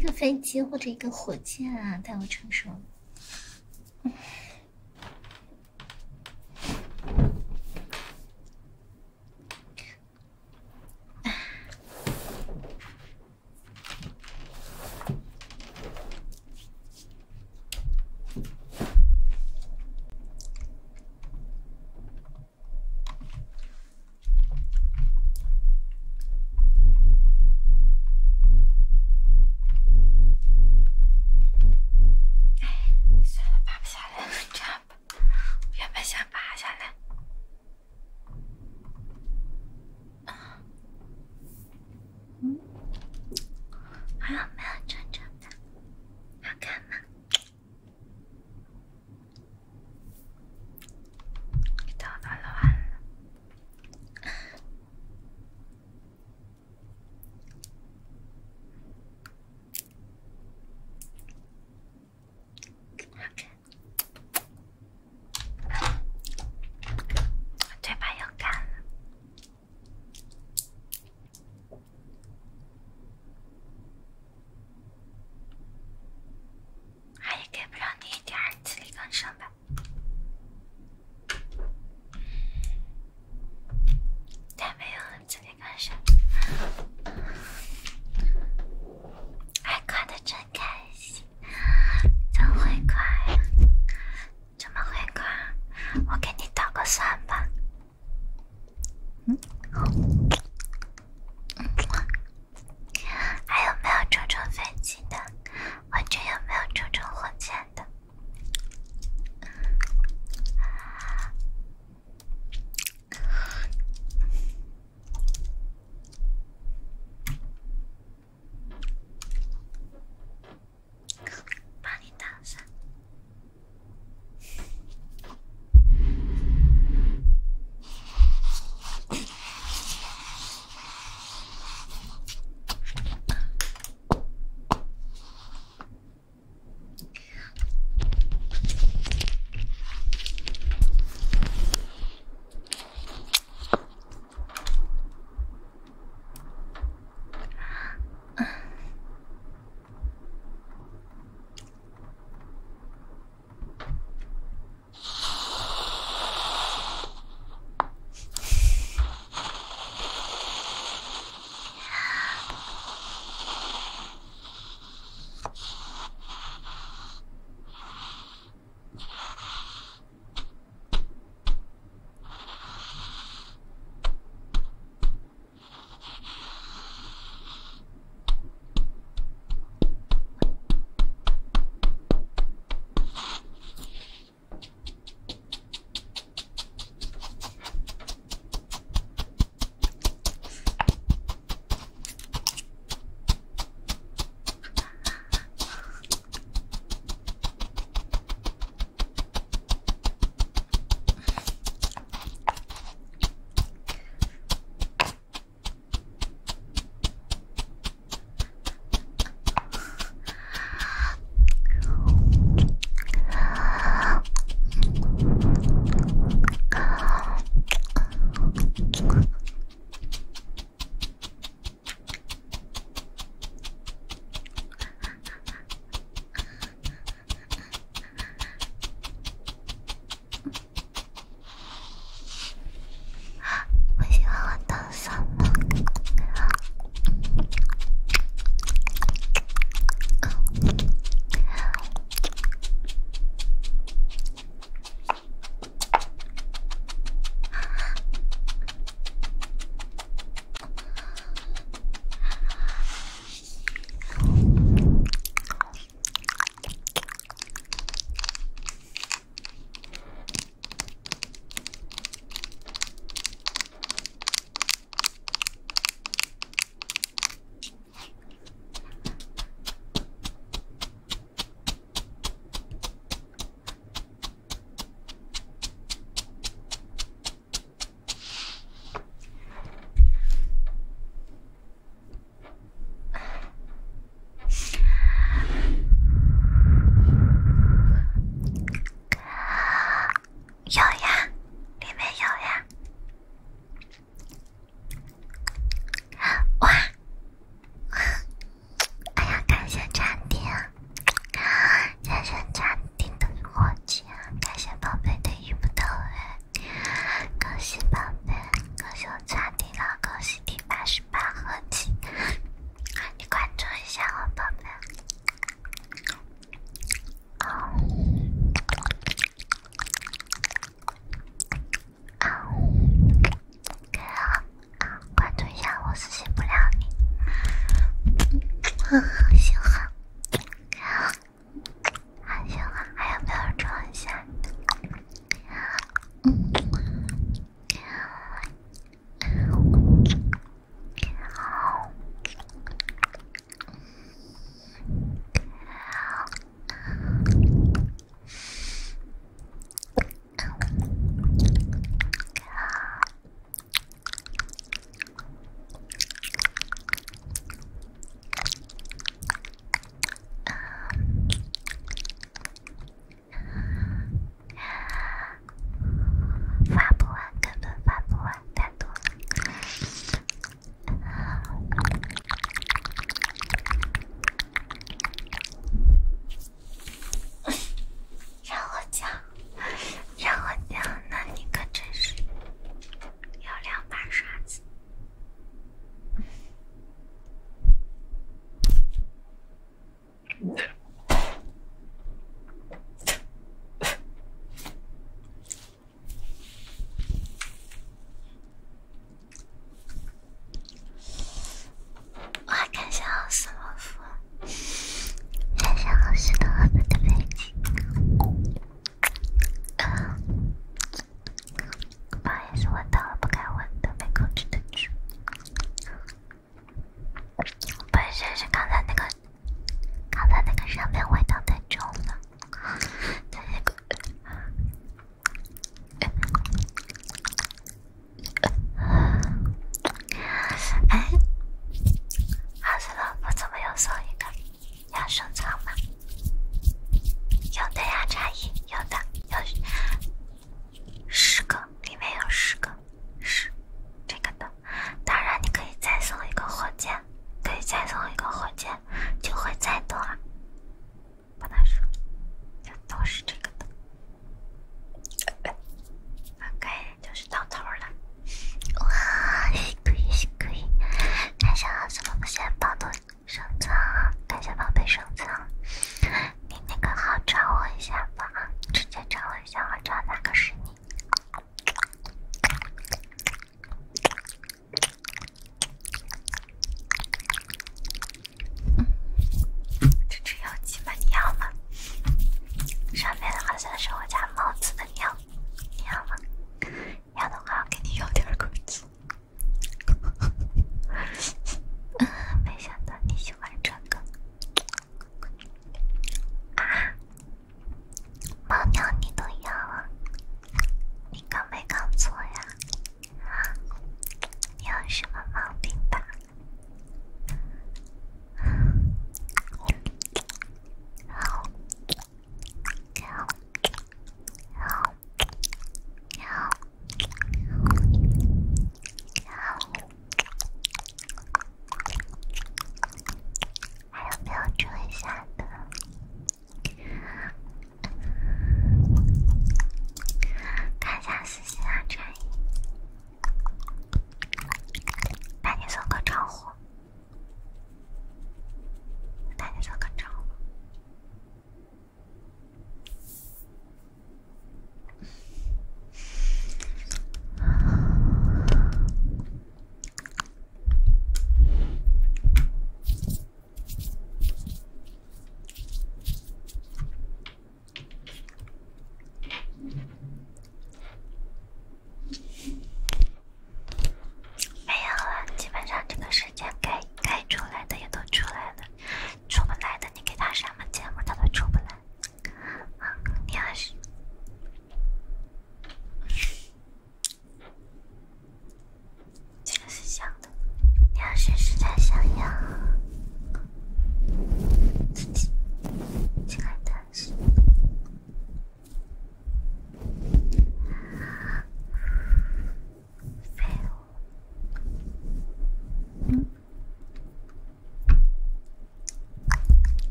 一个飞机或者一个火箭啊，带我成熟。算了，爬不下来了，这样吧，原本想爬下来。嗯，还有没有真正的？好看吗？头发乱了。嘴巴又干了，还也给不了你一点儿自力更生吧。太没有了自力更生，还夸得真开心，真会夸呀！这么会夸，我给你捣个算吧。嗯，还有没有这种飞机的？或者有没有这种火箭的？帮你打算。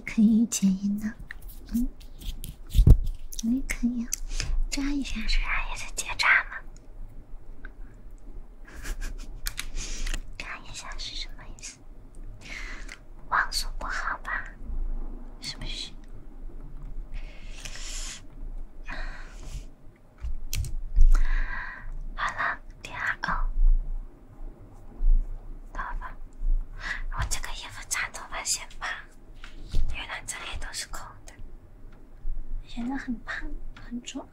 可以剪音的，嗯，我也可以啊。扎一下是啥意思？结扎吗？扎一下是什么意思？网速不好吧？是不是？好了，第二哦，头发，我这个衣服扎头发先吧，原来这里都是空的，显得很胖很壮。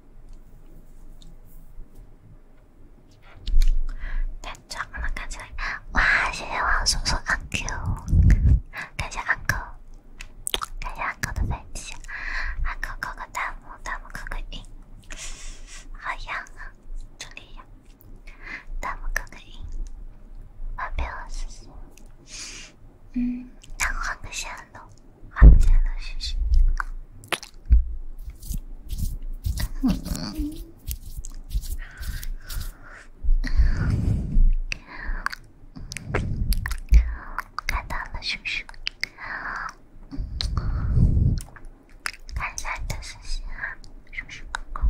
太长了，看起来哇！谢谢王叔叔 uncle， 感谢 uncle， 感谢 uncle 的飞机 ，uncle 扣个弹幕，弹幕扣个音，好痒啊，这里痒，弹幕扣个音，发给我试试。嗯，然后换个线路，换个线路试试。嗯。看到了，是不是？看一下你的视线啊，是不是不够？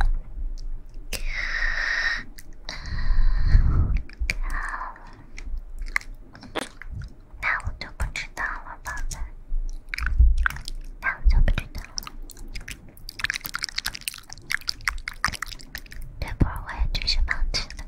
那我就不知道了，宝贝。那我就不知道了。这波我也只是放弃了。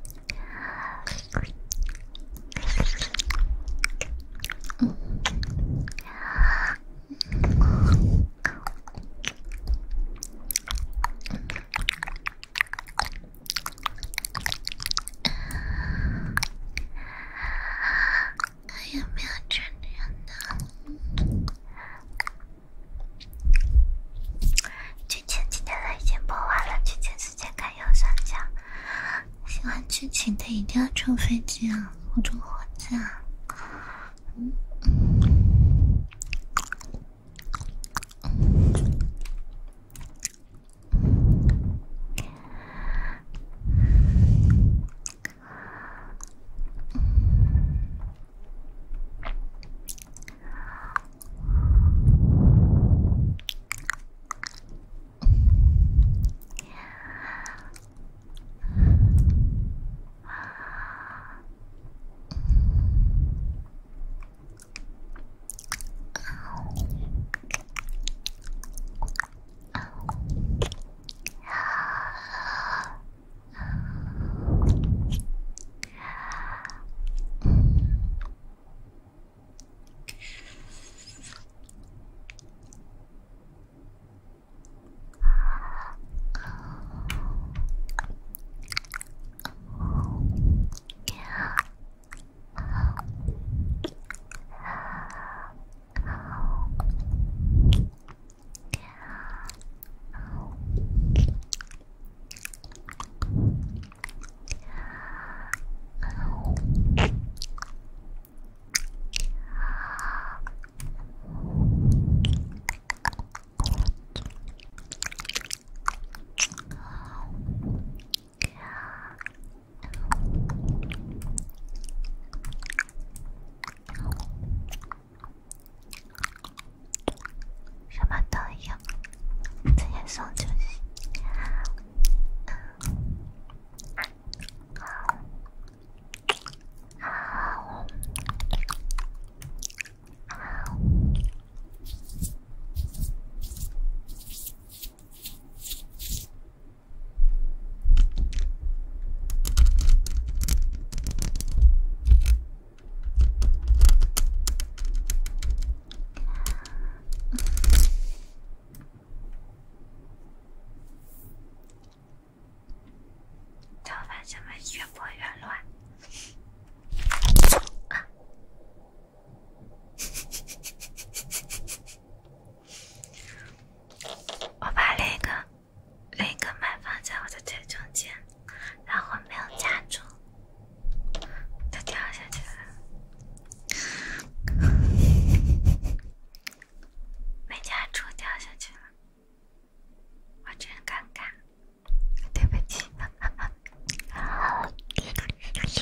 还有没有真人的？剧情今天的已经播完了，剧情时间看右上角。喜欢剧情的一定要冲飞机啊，或者火箭。嗯。什么都有，直接送就行。头发怎么越拨越乱？我把那个那个麦放在我的最中间，然后没有夹住，它掉下去了，没夹住掉下去了，我真尴尬，对不起。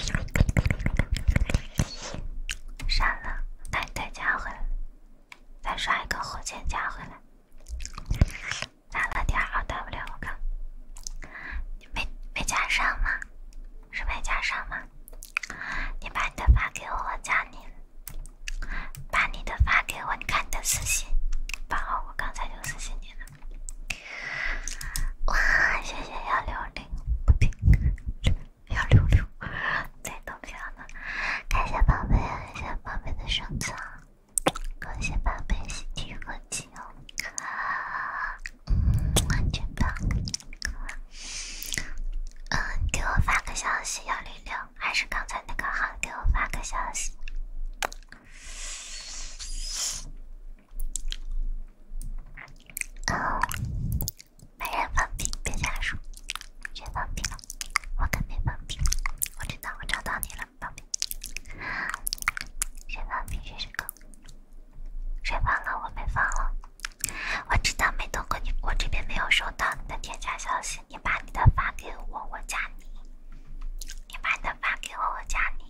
添加消息，你把你的发给我，我加你。你把你的发给我，我加你。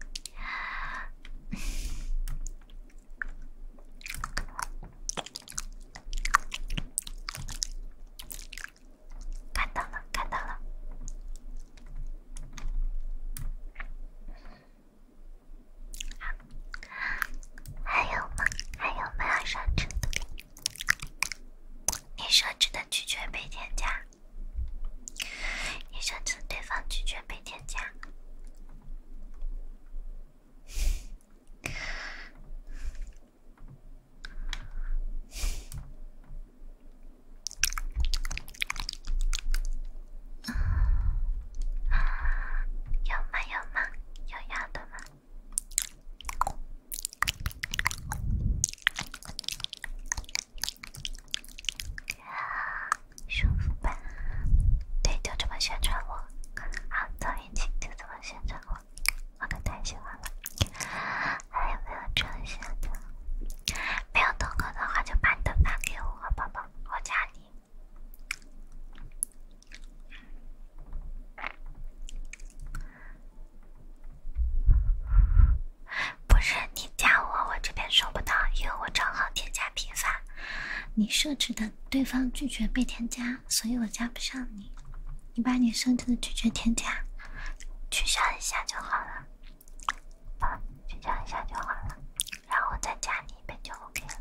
看到了，看到了。还有吗？还有没有设置的？你设置的拒绝被添加。你设置对方拒绝被添加。有吗？有吗？有要的吗？舒服吧？对，就这么宣传我。好，早一起就这么宣传我，我可太喜欢了。还有没有这些的？没有投稿的话，就把你的发给我，宝宝，我加你。不是你加我，我这边收不到，因为我账号添加频繁。你设置的对方拒绝被添加，所以我加不上你。你把你设置的拒绝添加取消一下就好了，啊，取消一下就好了，然后再加你一遍就 OK 了。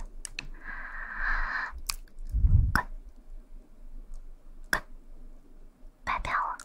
滚滚，白嫖我！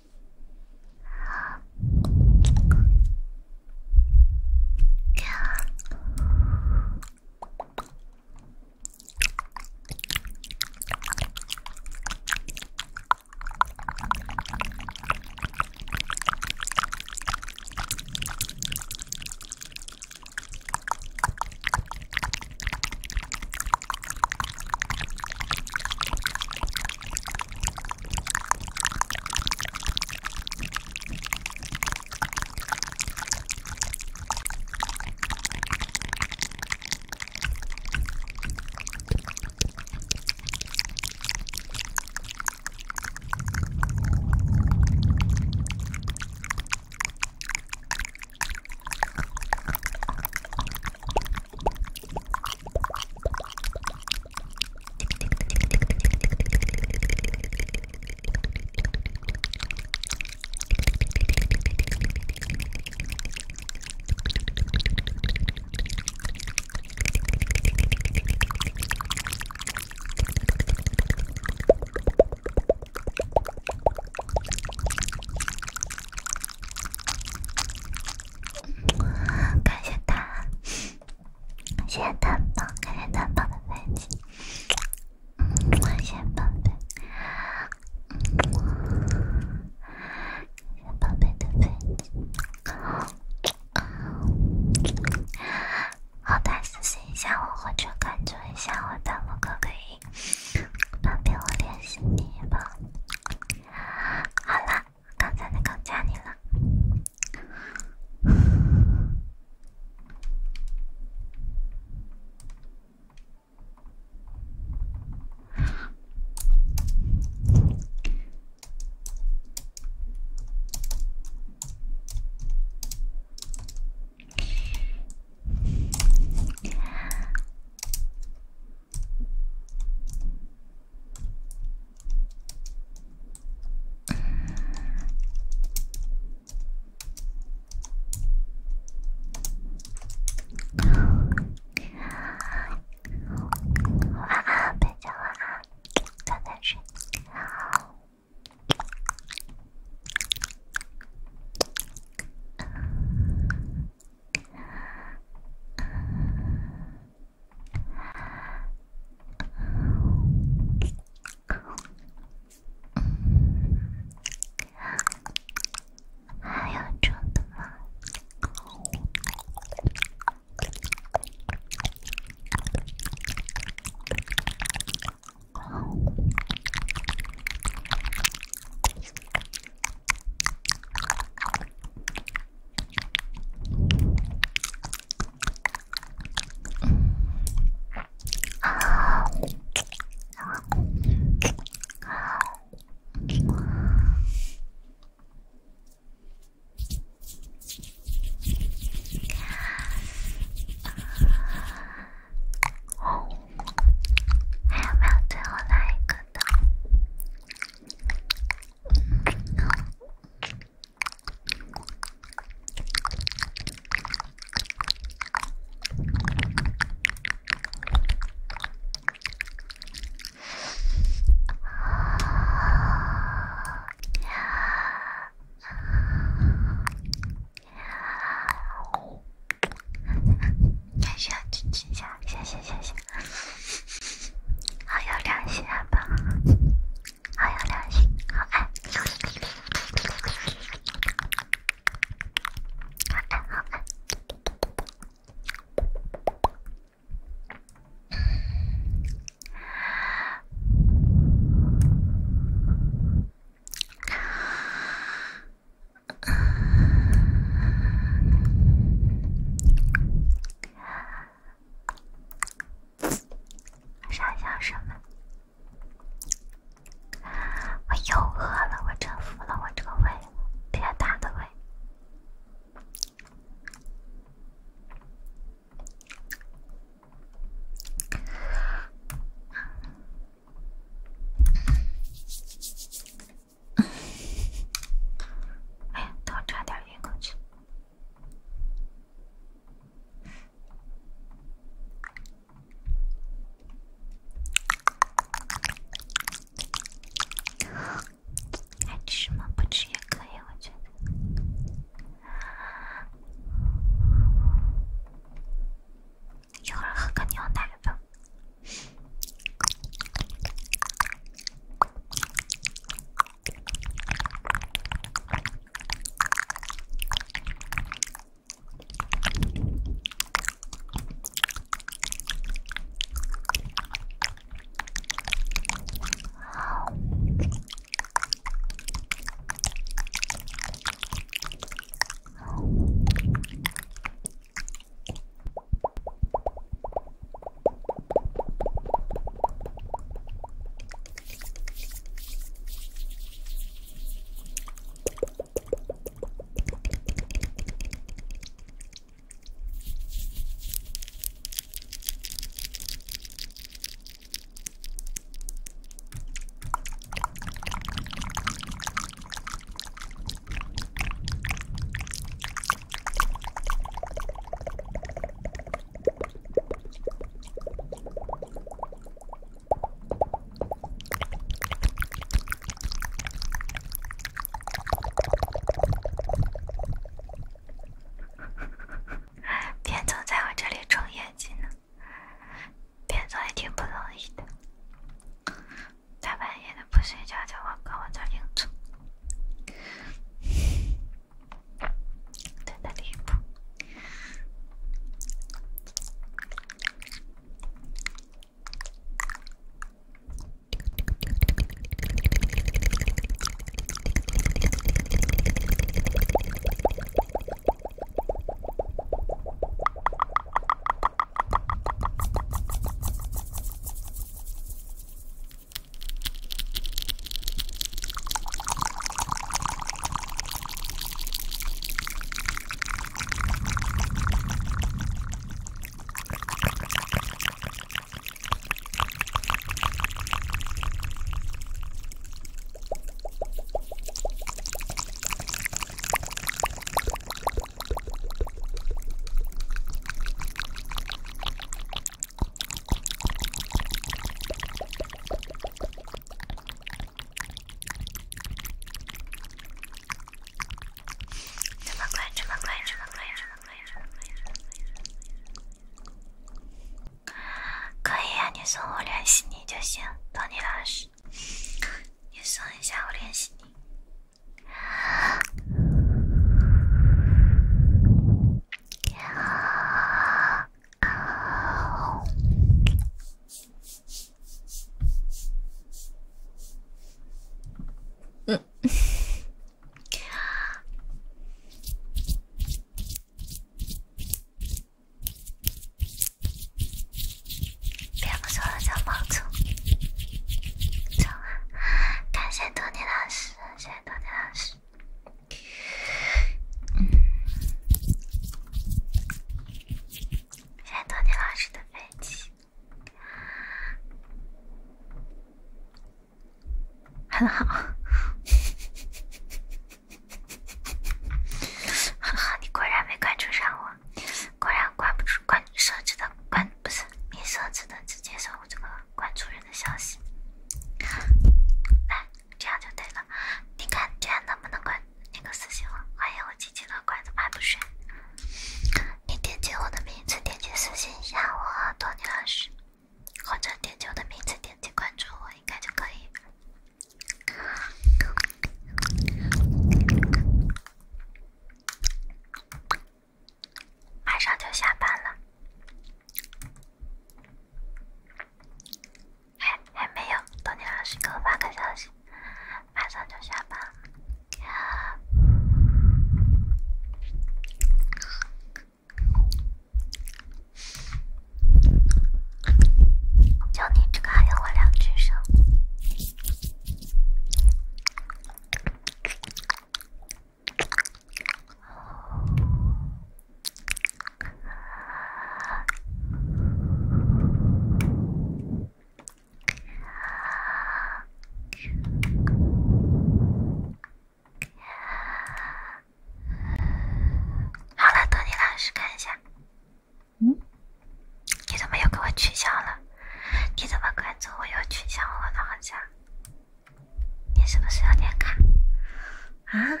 啊？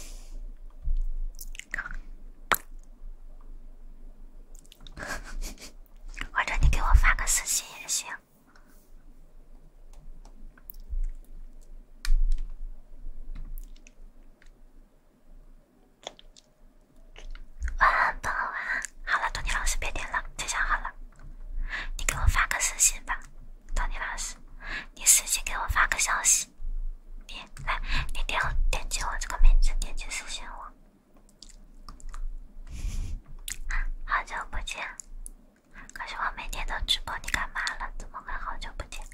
或者你给我发个私信也行。晚安，宝晚安。好了，托尼老师别点了，就想好了。你给我发个私信吧，托尼老师，你私信给我发个消息。你来，你点点击我这个名字，点击私信我。好久不见，可是我每天都直播，你干嘛了？怎么会好久不见？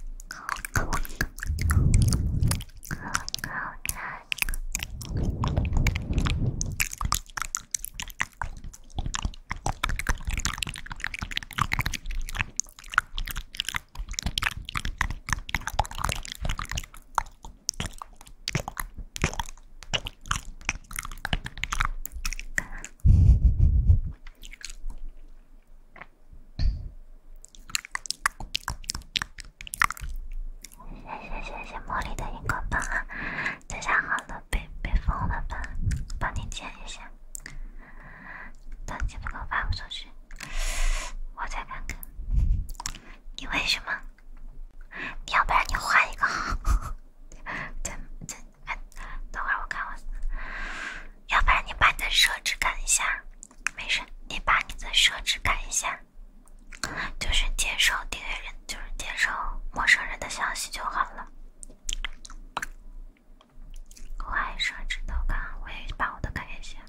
谢谢谢谢茉莉的荧光棒啊！这下好了，被被封了吧？帮你剪一下，等级不够发不出去。我再看看，你为什么？你要不然你换一个号？这这，哎，等会儿我看我，要不然你把你的设置改一下。没事，你把你的设置改一下，就是接受订阅人，就是接受陌生人的消息就好了。我还设置投稿，我也把我的改一下。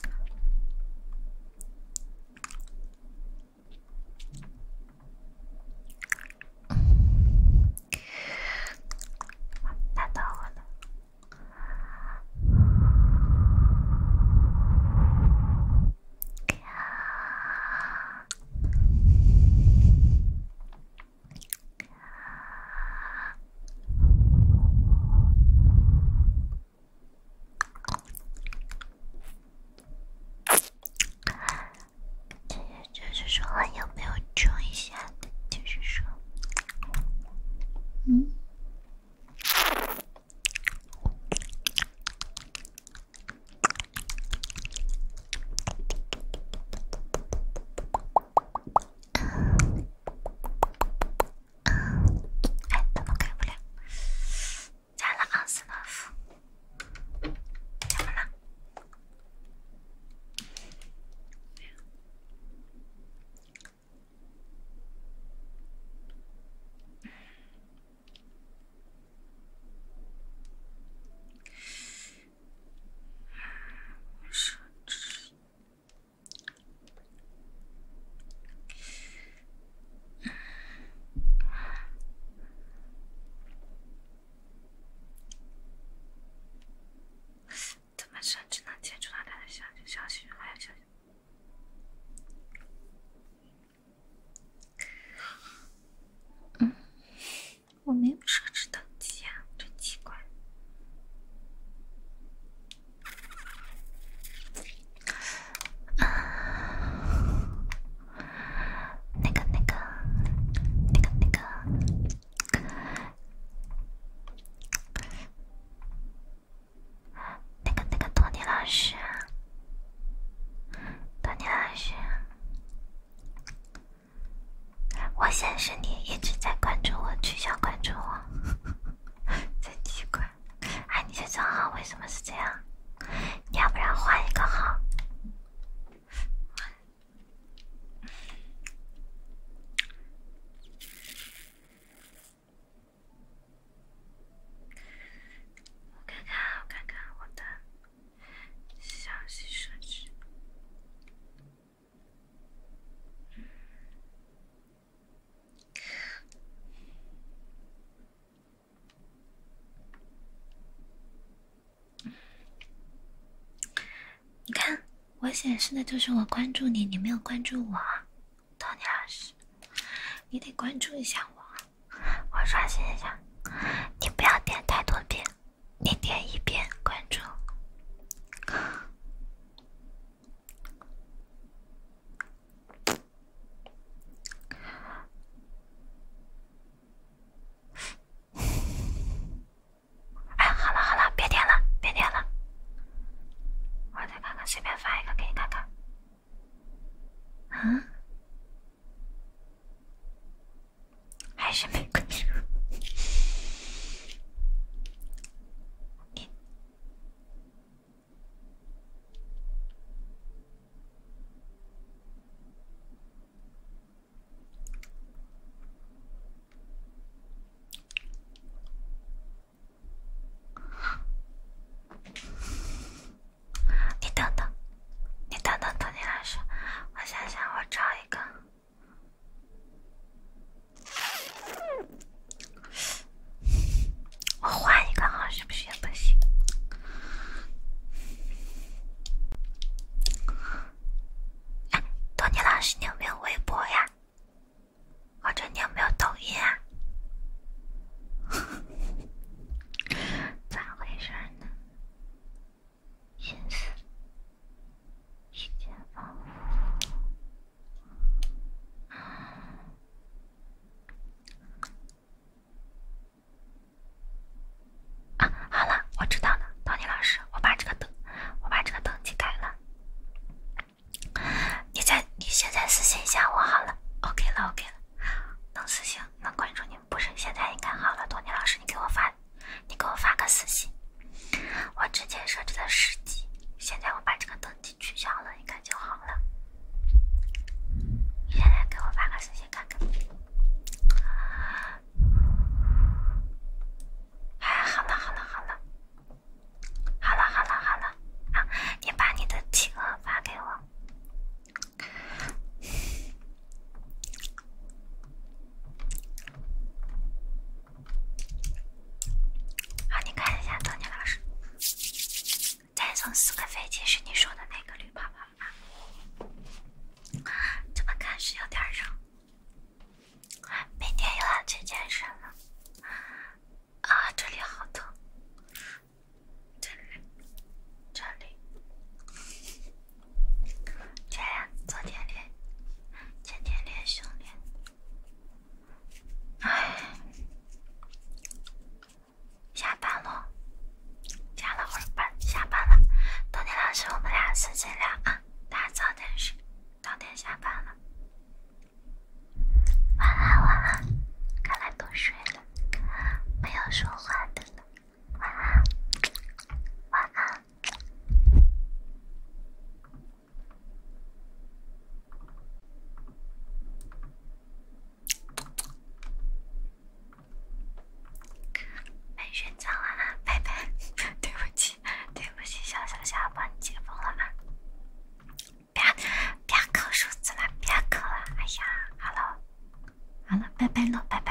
打到我了。这也就是说我有没有注意一下的，就是说，嗯。哎，怎么开不了？加了奥斯洛夫，怎么了？设置。怎么设置能接触到他的消息？消息还有消息？嗯，我没有设置等级啊，真奇怪。那个那个那个那个那个那个托尼老师，托尼老师，我显示你一直在关注我，取消关注我，真奇怪。哎，你这账号为什么是这样？你要不然换一个号？我看看，我看看我的消息设置。你看，我显示的就是我关注你，你没有关注我，托尼老师，你得关注一下我。我刷新一下，你不要点太多遍，你点一遍关注。哎，好了好了，别点了，别点了。 啊？还是没关注？你你等等，你等等，等你老师，我想想，我找一个。我换一个号是不是也不行？哎，多尼老师，你有没有微博呀？或者你有没有抖音啊？咋回事呢？心思一间房。啊，好了，我知道了，多尼老师，我把这个登，我把这个登记改了。你在，你现在私信一下我好了 ，OK 了 ，OK 了，能私信，能关注你，不是现在应该好了，多尼老师，你给我发，你给我发个私信，我之前设置的十级，现在我把这个登记取消了，应该就好了。你现在给我发个私信看看。哎，好了好了好了，好了好了好了啊！你把你的企鹅发给我。好，你看一下，多尼老师，再送四个飞机是你说的那个绿泡泡吗？这么看是有点热。明天又要去健身了。啊，这里好疼，这里，这里，这样昨天练，前天练胸练，哎，下班了，加了会儿班，下班了。多尼老师，我们俩私信聊啊，大家早点睡，早点下班了。晚安晚安，看来都睡了，没有说话的了。晚安，晚安。没睡早啊，拜拜。对不起，对不起，小小小帮你解封了啊！别别扣数字了，别扣了。哎呀，好了，好了，拜拜了，拜拜。